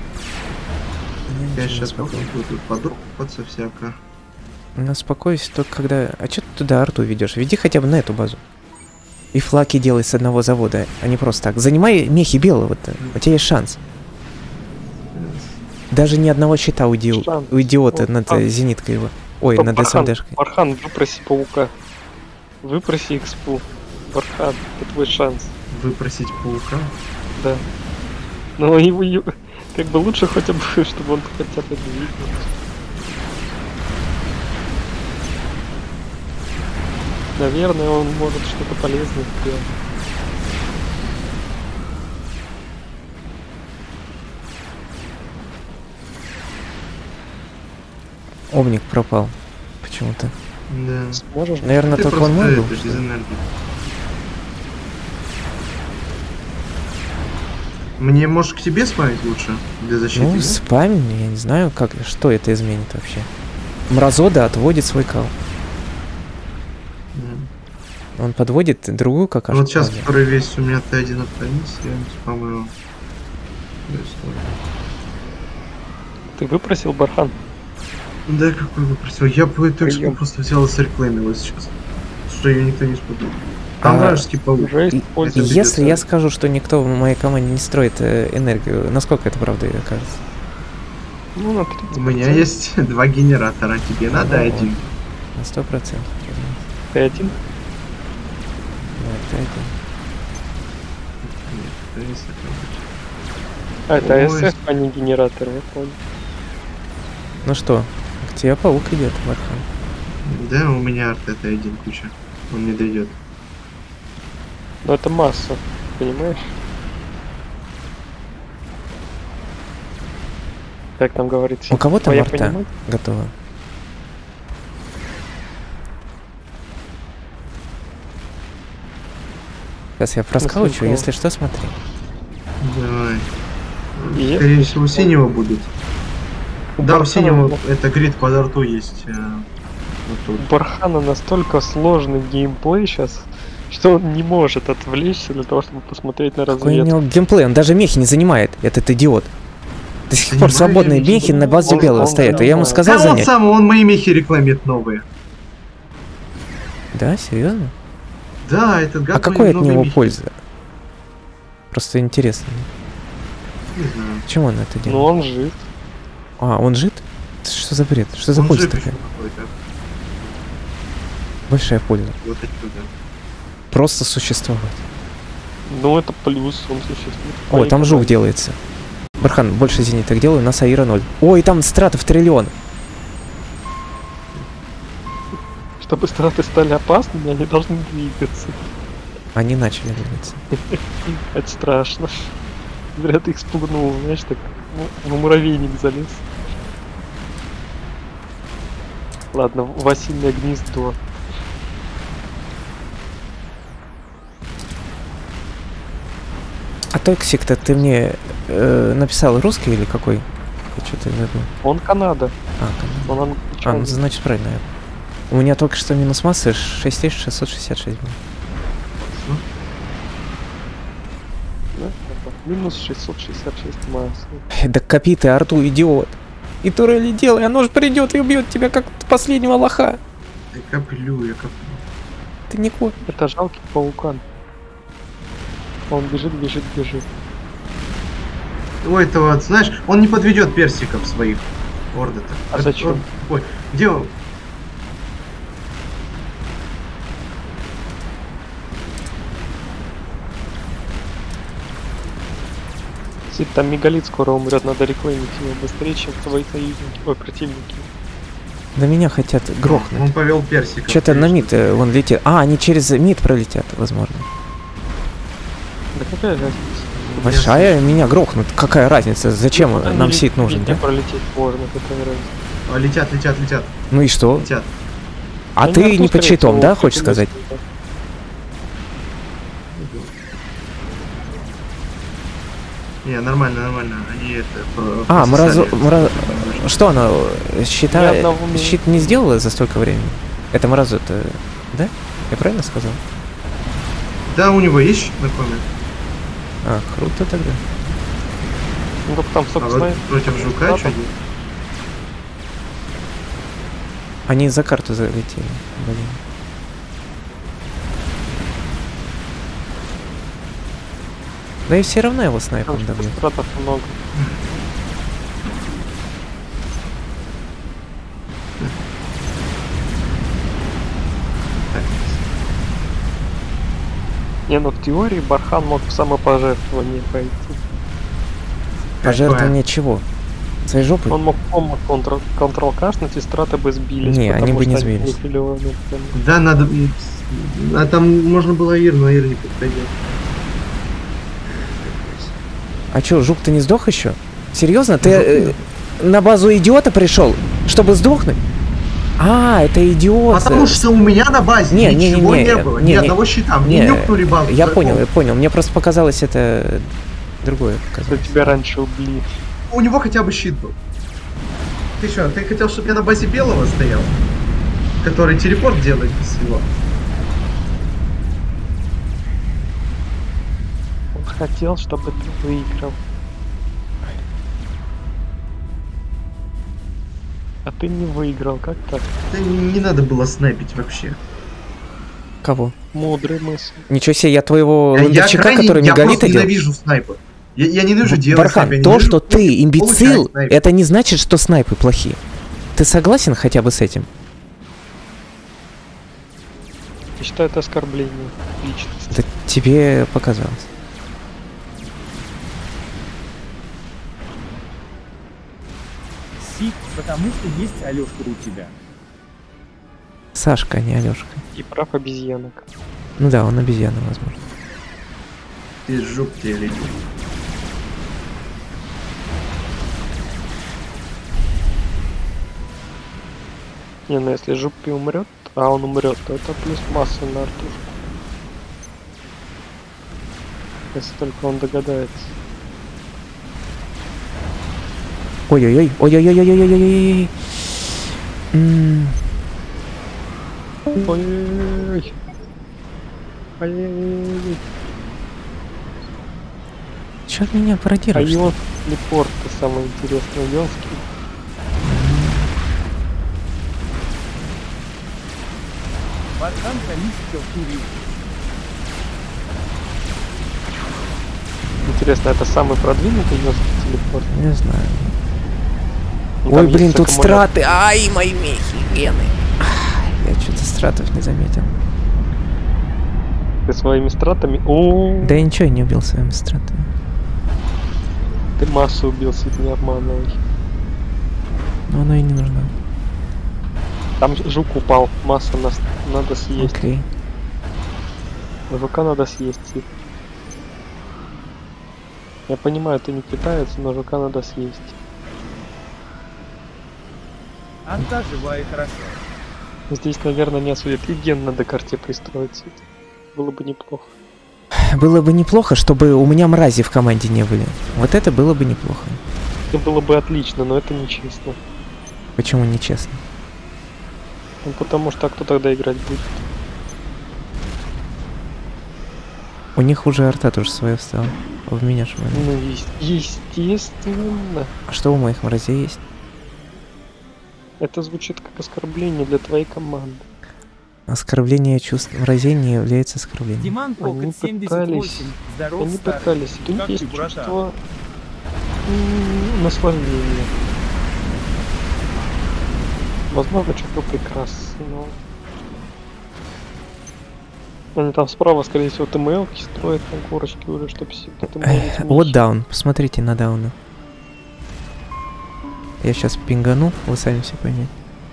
Я Ничего, сейчас спокойно. буду подропаться всяко. Ну, успокойся только когда... А чё ты туда арту ведешь? Веди хотя бы на эту базу. И флаки делай с одного завода, а не просто так. Занимай мехи белого-то. У тебя есть шанс. Даже ни одного щита у Шанс. идиота Вот над так. зениткой его. Ой, Стоп, над Бархан, СМДшкой. Бархан, выпроси паука. Выпроси экспу. Бархан, это твой шанс. Выпросить паука. Да. Но его как бы лучше хотя бы, чтобы он хотя бы двигался. Наверное, он может что-то полезное сделать. Омник пропал. Почему-то. Да. Сможешь? Наверное, Ты только он просто мой был. это, что без ли? энергии. Мне, может, к тебе спамить лучше? Для защиты, Ну, да? спам, я не знаю, как, что это изменит вообще. Мразода отводит свой кал. Да. Он подводит другую какашку. Вот сейчас, правда. который весь у меня Т1 отклонился, я спамаю его. Да, стой. Ты выпросил Бархан? Да, какой выпросил? Я бы эту экспу Прием. просто взял и среклеймил сейчас. Что ее никто не спутал. Там А, вражеский паук. Уже И- используешь. это Если бедно. я скажу, что никто в моей команде не строит энергию, насколько это правда окажется? Ну, на 30%. У меня есть 2 генератора, тебе надо Ну, один. На 100%. Ты один? Да, это один. Нет, то есть это- А, это Ой. SF, а не генератор, я понял. Ну что, к тебе паук идет, Мархан. Да, у меня арт это один куча. Он не дойдет. Но это масса, понимаешь? Как там говорится? У кого там твоя арта понимать? готова? Сейчас я проскаучу, кого? если что, смотри. Давай. Есть? Скорее всего, у синего будут. У Да, у Бархана- синего это грид под арту есть. Вот У тут. Бархана настолько сложный геймплей сейчас, что он не может отвлечься для того, чтобы посмотреть на Какой у разведку. него геймплей, он даже мехи не занимает, этот идиот. До сих пор Занимаю свободные мехи, мехи на базе он- белого он стоят, и я ему занимает. сказал Да, он занять. сам, он мои мехи рекламирует новые. Да, серьезно? Да, этот гад А какой мои от новые него мехи. польза? Просто интересно. Не знаю. Почему он это Ну делает? он жив. А, он жит? Это что за бред? Что за Он польза жив такая? еще какой-то. Большая польза. Вот отсюда. Просто существовать. Ну это плюс, он существует. О, там жук делается. Бархан, больше зениток делаю, у нас Аира 0. Ой, там стратов триллион. Чтобы страты стали опасными, они должны двигаться. Они начали двигаться. Это страшно. Зря ты их спугнул, знаешь, так в муравейник залез. Ладно, в осиное гнездо. А токсик-то ты мне написал русский или какой? Я что-то забыл. Он Канада. А, Он ну, значит правильно. У меня только что минус массы 6666 был. Минус 666 массы. Да копи ты, Арту, идиот. И турели делай, оно же придет и убьет тебя, как последнего лоха. Я коплю, я коплю. Ты не кот. Это жалкий паукан. Он бежит, бежит, бежит. Ой, это вот, знаешь, он не подведет персиков своих. Орды-то. А зачем? Ой, где он? Сид, там мегалит скоро умрет, надо реклеймить его быстрее, чем твои союзники, ой, противники. Да меня хотят грохнуть. Он повел персиков. Что-то на мид вон летит. А, они через мид пролетят, возможно. Да какая разница? Большая, меня грохнут. Какая разница? Зачем Ну, нам сид нужен, да? Пролететь можно, какая разница. Летят, летят, летят. Ну и что? Летят. А Они ты арту, не под скорее щитом, всего, да, хочешь чуть сказать? быстрее. Не, нормально, нормально. Они это... А, процессали. Что она? Щита... Ни одного не- Щит не сделала за столько времени? Это Мразу-то... Да? Я правильно сказал? Да, у него есть щит на коме. А, круто тогда. Ну только там, А собственно, вот против жука да, что там- делать? Они за карту залетели. Блин. Да и все равно его там снайпом что-то добьют. стратов много. Так. Не, ну в теории Бархан мог в самопожертвование пойти. Пожертвование чего? Своей жопы? Он мог контрол кашнуть, и страты бы сбились. Не, они потому бы не что сбились. профилированы прям. Да, надо... А там можно было Аир, но Аир не подойдет. А чё, жук-то не сдох еще? Серьезно? Ты на базу идиота пришел, чтобы сдохнуть? А, это идиот. Потому что у меня на базе ничего не было. Ни одного щита. Мне нюкнули базу. Я понял. Мне просто показалось, это другое Что показалось. тебя раньше убили. У него хотя бы щит был. Ты что, ты хотел, чтобы я на базе белого стоял? Который телепорт делает без всего. Он хотел, чтобы ты выиграл. А ты не выиграл, как так? Да не надо было снайпить вообще. Кого? Мудрый мысль. Ничего себе, я твоего Я ландовчика, который я мегалиты просто делал. ненавижу снайпер. Я ненавижу делать Бархан, снайпер, я то, ненавижу что ты имбецил, получать снайпер. это не значит, что снайпы плохие. Ты согласен хотя бы с этим? Я считаю, это оскорбление личности. Да тебе показалось. Сик, потому что есть Алёшка у тебя. Сашка, а не Алёшка. И прав обезьянок. Ну да, он обезьяна, возможно. Ты жук тебе летит. Не, ну если Жуппи умрет, а он умрет, то это плюс масса на артушку. Если только он догадается. Ой-ой-ой, ой-ой-ой-ой-ой-ой-ой-ой. Ой-ой-ой. Ой-ой-ой. Чё от меня А пародируешь? Ион телепорт-то самое интересное, Ионский. Бархан количество курил. Интересно, это самый продвинутый Ионский телепорт? Не знаю. Ну, Ой, там блин, есть тут аккумулятор. страты. Ай, мои мехи, гены. Я что-то стратов не заметил. Ты своими стратами. О, Да я ничего не убил своими стратами. Ты массу убил, Сид, не обманывай. Но она и не нужна. Там жук упал, масса нас надо съесть. Окей. Жука надо съесть, Сид. Я понимаю, ты не китаец, но жука надо съесть. Анта жива и хорошо. Здесь, наверное, не осудят. И ген на декарте пристроить, Сид. Было бы неплохо. Было бы неплохо, чтобы у меня мрази в команде не были. Вот это было бы неплохо. Это было бы отлично, но это нечестно. Почему нечестно? Ну, потому что кто тогда играть будет? У них уже арта тоже своя встала. А в меня шмали. Ну, естественно. А что у моих мразей есть? Это звучит как оскорбление для твоей команды. Оскорбление чувств мразей не является оскорблением. Диман Они Покет 78. Здоров, Они старый. пытались. У них Как есть ты, братан? чувство наслаждения. Возможно, чувство прекрасно, но... Они там справа, скорее всего, ТМЛ-ки строят на горочке уже, чтобы Вот даун. Посмотрите на дауна. Я сейчас пингану, вы сами все поймете.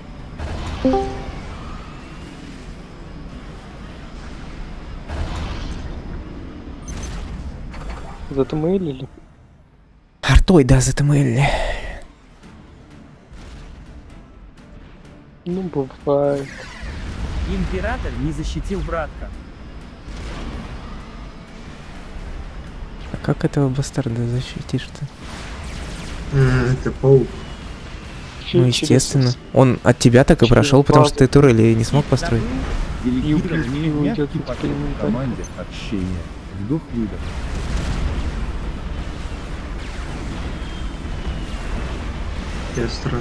Затмылили? Артой, да, затмылили. Ну, бывает. Император не защитил братка. А как этого бастарда защитишь-то? Это паук. Ну, естественно. Он от тебя так и через прошел, потому базу. что ты турели не смог построить. Делегирование уйдет мягкий поток экспериментально. команде общения. Вдох-выдох. Я страта.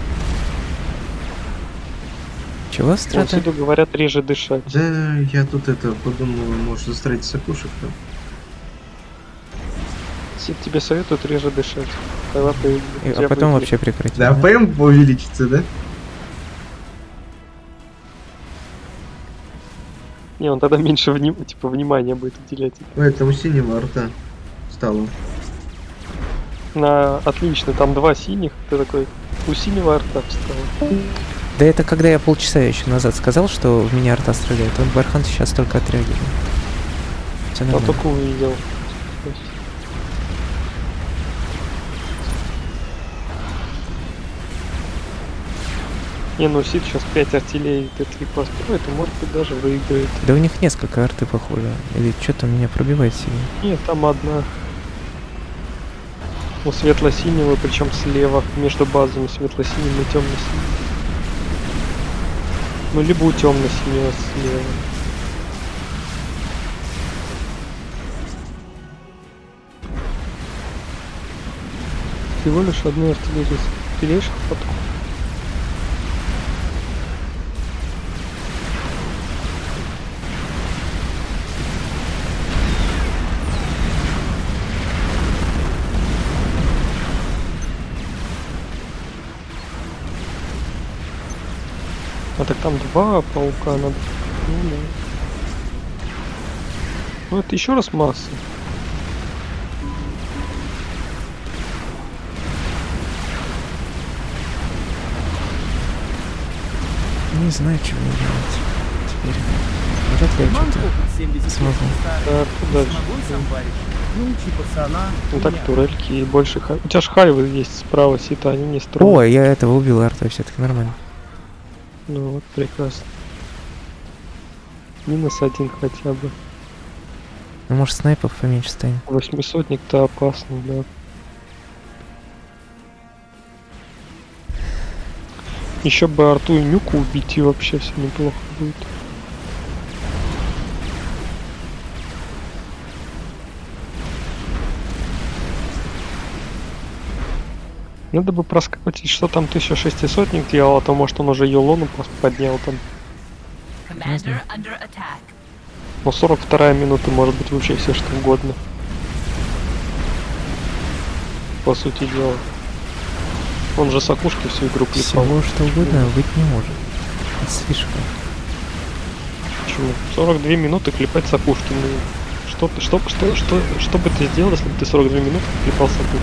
Чего, Вон страта? сюда говорят реже дышать. Да, я тут это подумал, может застроить сапушек там. Сид тебе советуют реже дышать. Тогда ты... А потом вообще прекратить. Да, АПМ увеличится, да? Не, он тогда меньше внимания будет уделять. Ой, там у синего арта стало. Отлично, там 2 синих. Ты такой, у синего арта встал. Да это когда я полчаса еще назад сказал, что в меня арта стреляет. Он Бархан сейчас только отреагировал. Все Я нормально. только увидел. Не, ну Сид сейчас 5 артиллерий Т3 построит, и может быть даже выиграет. Да у них несколько арты, похоже. Или что-то меня пробивает сильно. Нет, там одна. У светло-синего, причем слева, между базами светло-синим и темно-синим. Ну, либо у темно-синего слева. Всего лишь одной артиллерии стреляешь потом. А так там 2 паука надо. Ну, да. Ну это еще раз масса. Не знаю, что мне делать теперь. Вряд ли я Диман что-то Покет 78. смогу. Да, дальше. Смогу сам варить. Научи пацана. Ну так меня. турельки и больше хай. У тебя ж хайвы есть справа сита, они не строят. О, я этого убил арта, все-таки нормально. Ну вот, прекрасно. -1 хотя бы. Ну, может, снайпов поменьше станет. 800-ник-то опасно, да. Еще бы арту и нюку убить, и вообще все неплохо будет. Надо бы проскакивать, что там 1600-ник делал, а то может он уже Йолону поднял там. Commander under attack. Но 42 минута может быть вообще все что угодно. По сути дела. Он же с окушки всю игру клепал. Всего что угодно быть не может. Это слишком. Почему? 42 минуты клепать с окушки. Ну, что бы ты сделал, если бы ты 42 минуты клепался тут?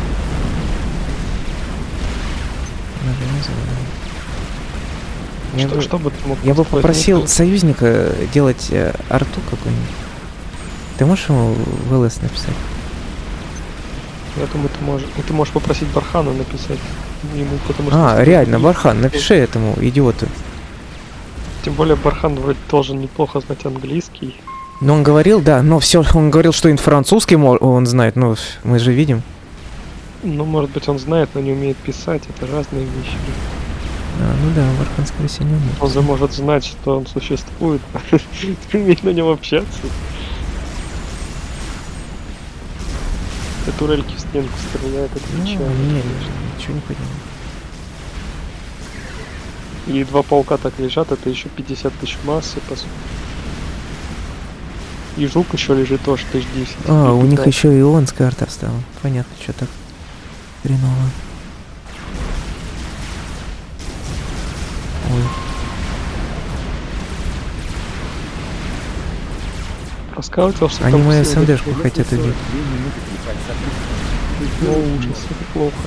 Что бы ты мог Я бы построить? попросил союзника делать арту какой-нибудь. Ты можешь ему в ЛС написать? Я думаю, ты можешь попросить Бархана написать ему, потому что... Реально, Бархан, напиши этому идиоту. Тем более Бархан вроде должен неплохо знать английский. Ну, он говорил, да, но все, он говорил, что и французский он знает, ну, мы же видим. Ну, может быть, он знает, но не умеет писать, это разные вещи. Ну да, Бархан, скорее всего, не умеет. Он же может знать, что он существует, уметь на нем общаться. Ты турельки в стенку стреляет, отвечает. Не, ничего не понимаю. И 2 паука так лежат, это еще 50 тысяч массы, по сути. И жук еще лежит тоже 1010. У них еще и ионская карта встала. Понятно, что так хреново. Ой. Раскаутил, что Они там мою все СНДшку хотят убить. ужас, это плохо.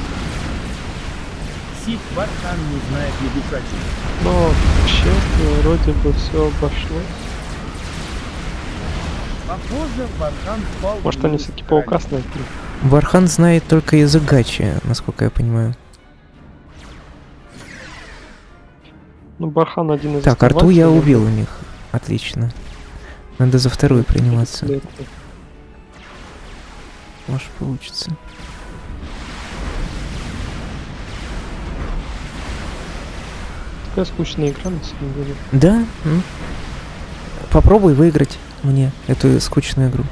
Сид Бархан не знает лягушачий. Но, к счастью, вроде бы все обошлось. Похоже, Бархан впал в Может, они минус все-таки крайне. паука снайпили? Бархан знает только язык гачи, насколько я понимаю. Ну, Бархан один из Так, арту я основателей. убил у них. Отлично. Надо за вторую приниматься. Может, получится. Такая скучная игра, на самом деле. Да? Попробуй выиграть мне эту скучную игру.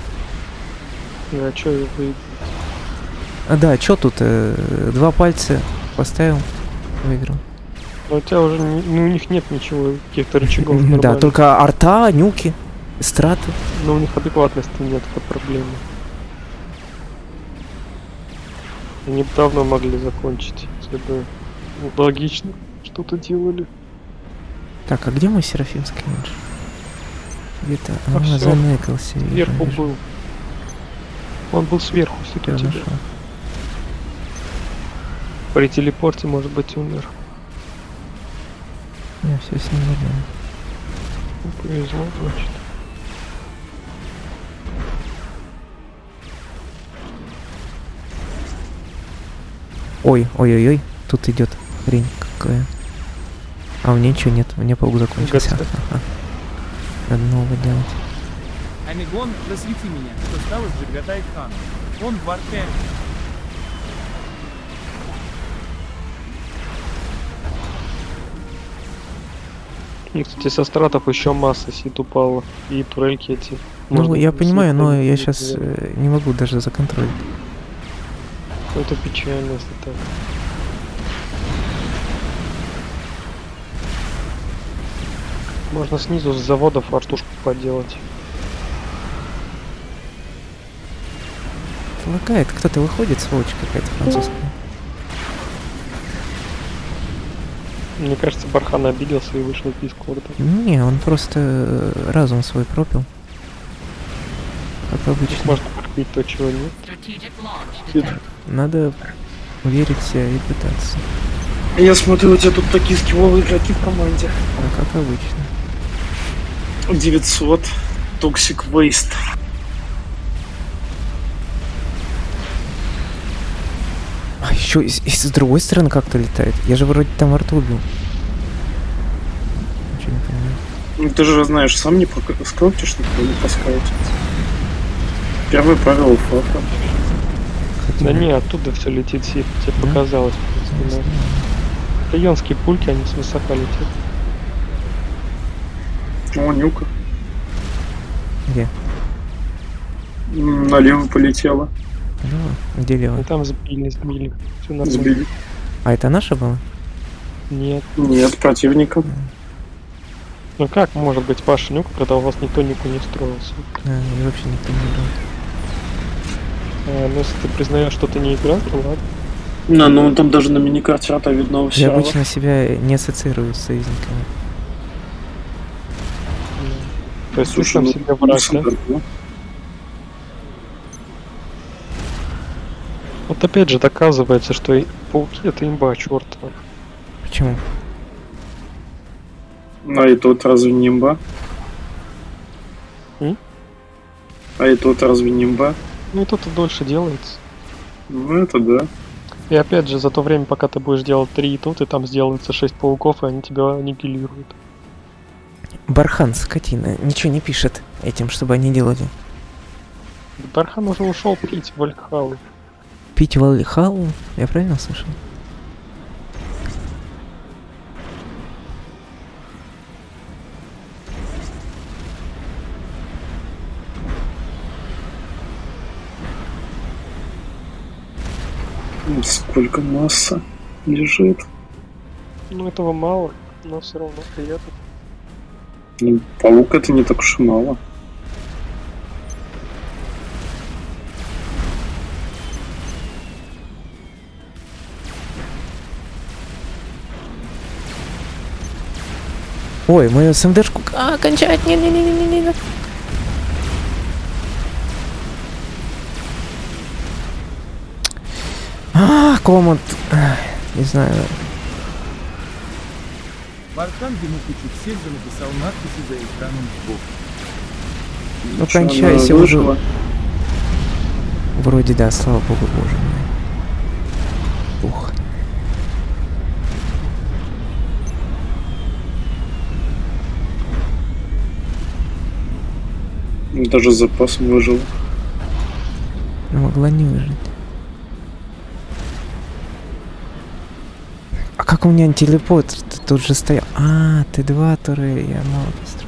А чё я выиграл? Да, чё тут? 2 пальца поставил, выиграл. Но у тебя уже у них нет ничего, каких-то рычагов Да, нормальных. только арта, нюки, страты. Но у них адекватности нет, это проблема. Они бы давно могли закончить, если бы логично что-то делали. Так, а где мой Серафимский меньше? Где-то, всё. заныкался. Сверху был. Он был сверху, сидит у тебя. Нашел. При телепорте, может быть, умер. Не, все с ним нормально. Ну, повезло, значит. Ой-ой-ой, тут идет хрень какая. А у меня ничего нет, у меня паук закончился. Готов. Ага. Надо нового делать. Амигон, просвети меня, что стало с Джагатай Ханом. Он в арте. И, кстати, со стратов еще масса сит упала. И турельки эти. Ну, Можно я понимаю, но сит я поднять, сейчас наверное. не могу даже законтролить. Это печально, если так. Можно снизу с заводов артушку поделать. Лагает, кто-то выходит, сволочь какая-то французская. Мне кажется, Бархан обиделся и вышел из Дискорда. Не, он просто разум свой пропил. Как обычно. Можно купить то, чего нет. Strategic launch detected. Надо верить в себя и пытаться. Я смотрю, у тебя тут такие скилловые игроки в команде. А как обычно. 900. Toxic Waste. А еще с другой стороны как-то летает. Я же вроде там арту убил. Ничего не понимаю. Ну, ты же знаешь, сам не скроптишь, никто не поскаутит. Первое правило флота. Да не, оттуда все летит сит. Тебе Да? показалось. просто, да. Это ионские пульки, они с высока летят. О, нюка. Где? Налево полетела. Ну, где И лево? там сбили. Все нормально. Сбили. А это наша была? Нет. Нет, противника. Ну как может быть ваша нюка, когда у вас никто нюку не строился? И вообще никто не играл. Ну если ты признаешь, что ты не играл, то ладно. Ну там даже на миникарте арта видно у Я всех. обычно себя не ассоциирую с союзниками. То есть ты Слушай, сам ну, себе враг, да? да? Вот опять же доказывается, что и пауки это имба чёртова. Почему? А и тот разве не имба? М? А и тот разве не имба? Ну и тут и дольше делается. Ну это да. И опять же, за то время, пока ты будешь делать 3 и тут, и там сделается 6 пауков, и они тебя аннигилируют. Бархан, скотина, ничего не пишет этим, чтобы они делали. Бархан уже ушел пить в Вальхалу. Пить Вальхалу? Я правильно слышал? Сколько масса лежит. Ну этого мало, но все равно приятно. Ну, паук это не так уж и мало. Ой, мою СМДшку кончать, не. Команд. Не знаю. Бархан ему кучу Сельза написал надписи за экраном сбоку. Ну Чё, кончайся она уже. выжила? Вроде да, слава богу, боже мой. Ух. Даже запас выжил. Ну, могла не выжить. А как у меня антителепорт? Ты тут же стоял. А, Т2 турель, я мало построил.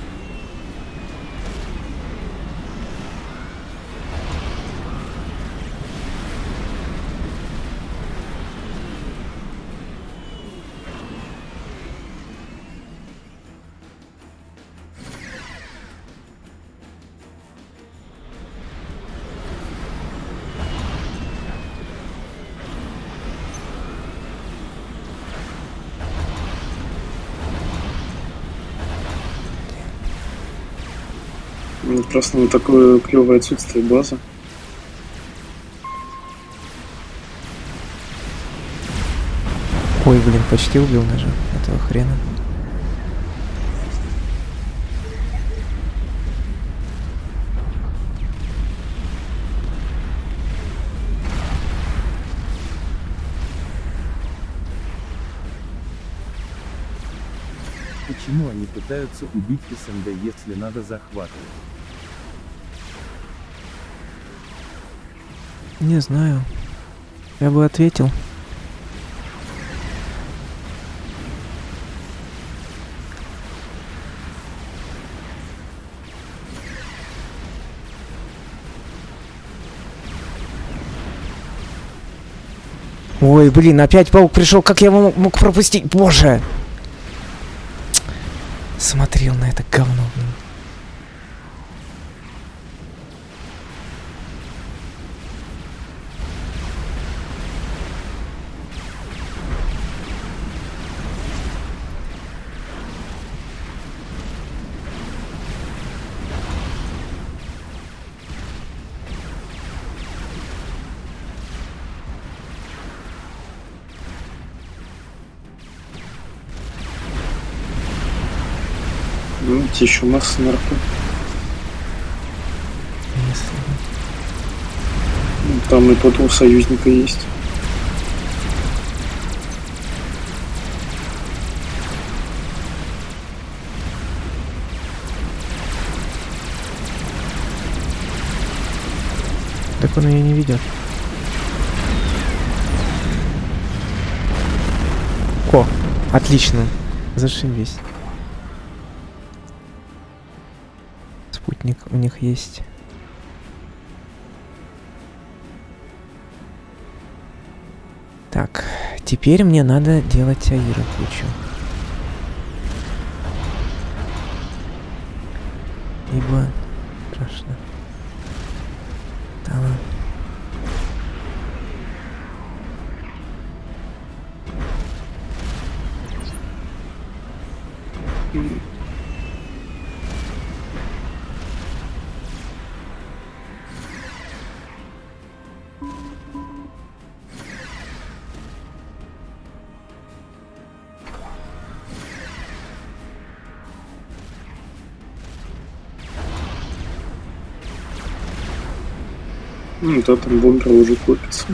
Просто не такое клевое отсутствие базы. Ой, блин, почти убил даже этого хрена. Почему они пытаются убить СНД, если надо захватывать? Не знаю. Я бы ответил. Ой, блин, опять паук пришел, как я его мог пропустить? Боже! Смотрел на это говно, блин. Ну, еще масса наверху. Если... Ну, там и тот у союзника есть. Так он ее не ведет. О, отлично. Зашибись. Спутник у них есть. Так, теперь мне надо делать аиро кучу. Ибо страшно. Да ладно. Ну, да, там бомбер уже копится.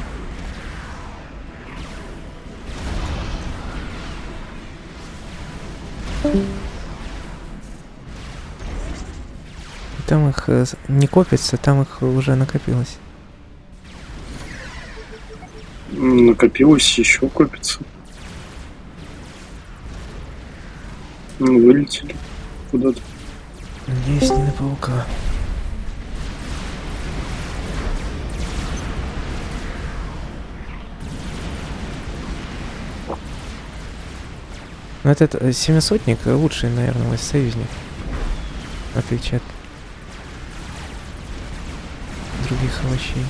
Там их не копится, там их уже накопилось. Накопилось, еще копится. Ну, вылетели куда-то. Надеюсь, не на паука. Ну этот 700-ник лучший, наверное, мой союзник. В отличие от других овощей.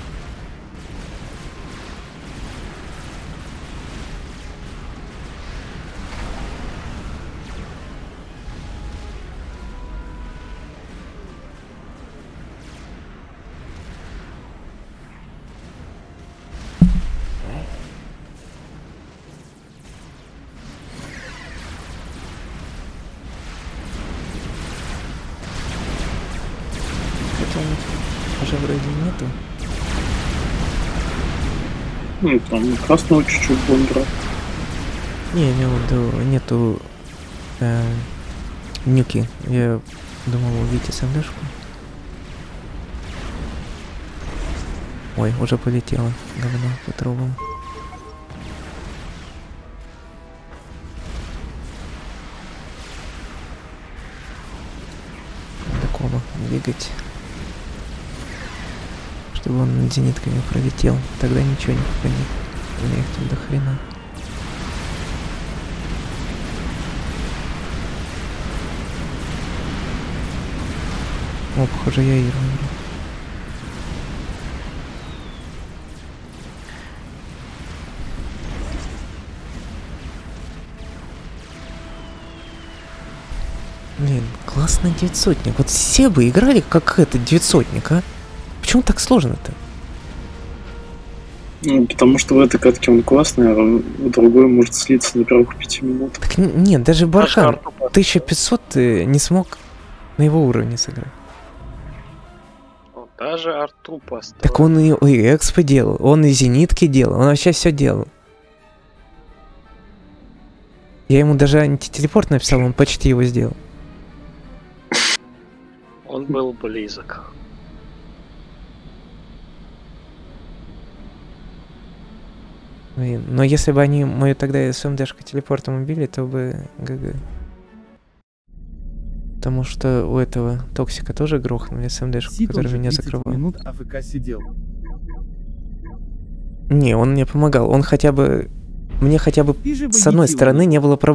Уже вроде нету. Ну, там красного чуть-чуть бомбера. Не, я имел в виду, нету нюки. Я думал увидеть СМДшку. Ой, уже полетело говно по трубам. До кола двигать. Чтобы он над зенитками пролетел. Тогда ничего не попадет. У меня их тут до хрена. О, похоже, я Иру выбрал. Блин, классный 900-ник. Вот все бы играли как этот 900-ник, а? Почему так сложно-то? Ну, потому что в этой катке он классный, а в другой может слиться на первых 5 минут. Так нет, даже Бархан 1500 не смог на его уровне сыграть. Даже арту поставил. Так он и экспы делал, он и зенитки делал, он вообще все делал. Я ему даже антителепорт написал, он почти его сделал. Он был близок. Блин, но если бы они мою тогда СМДшку телепортом убили, то бы ГГ. Потому что у этого Токсика тоже грохнули СМДшку, Сид, который он же меня 30 закрывал. минут АФК сидел. Не, он мне помогал. Он хотя бы... Мне хотя бы Ты же с одной бандитил. стороны не было проблем.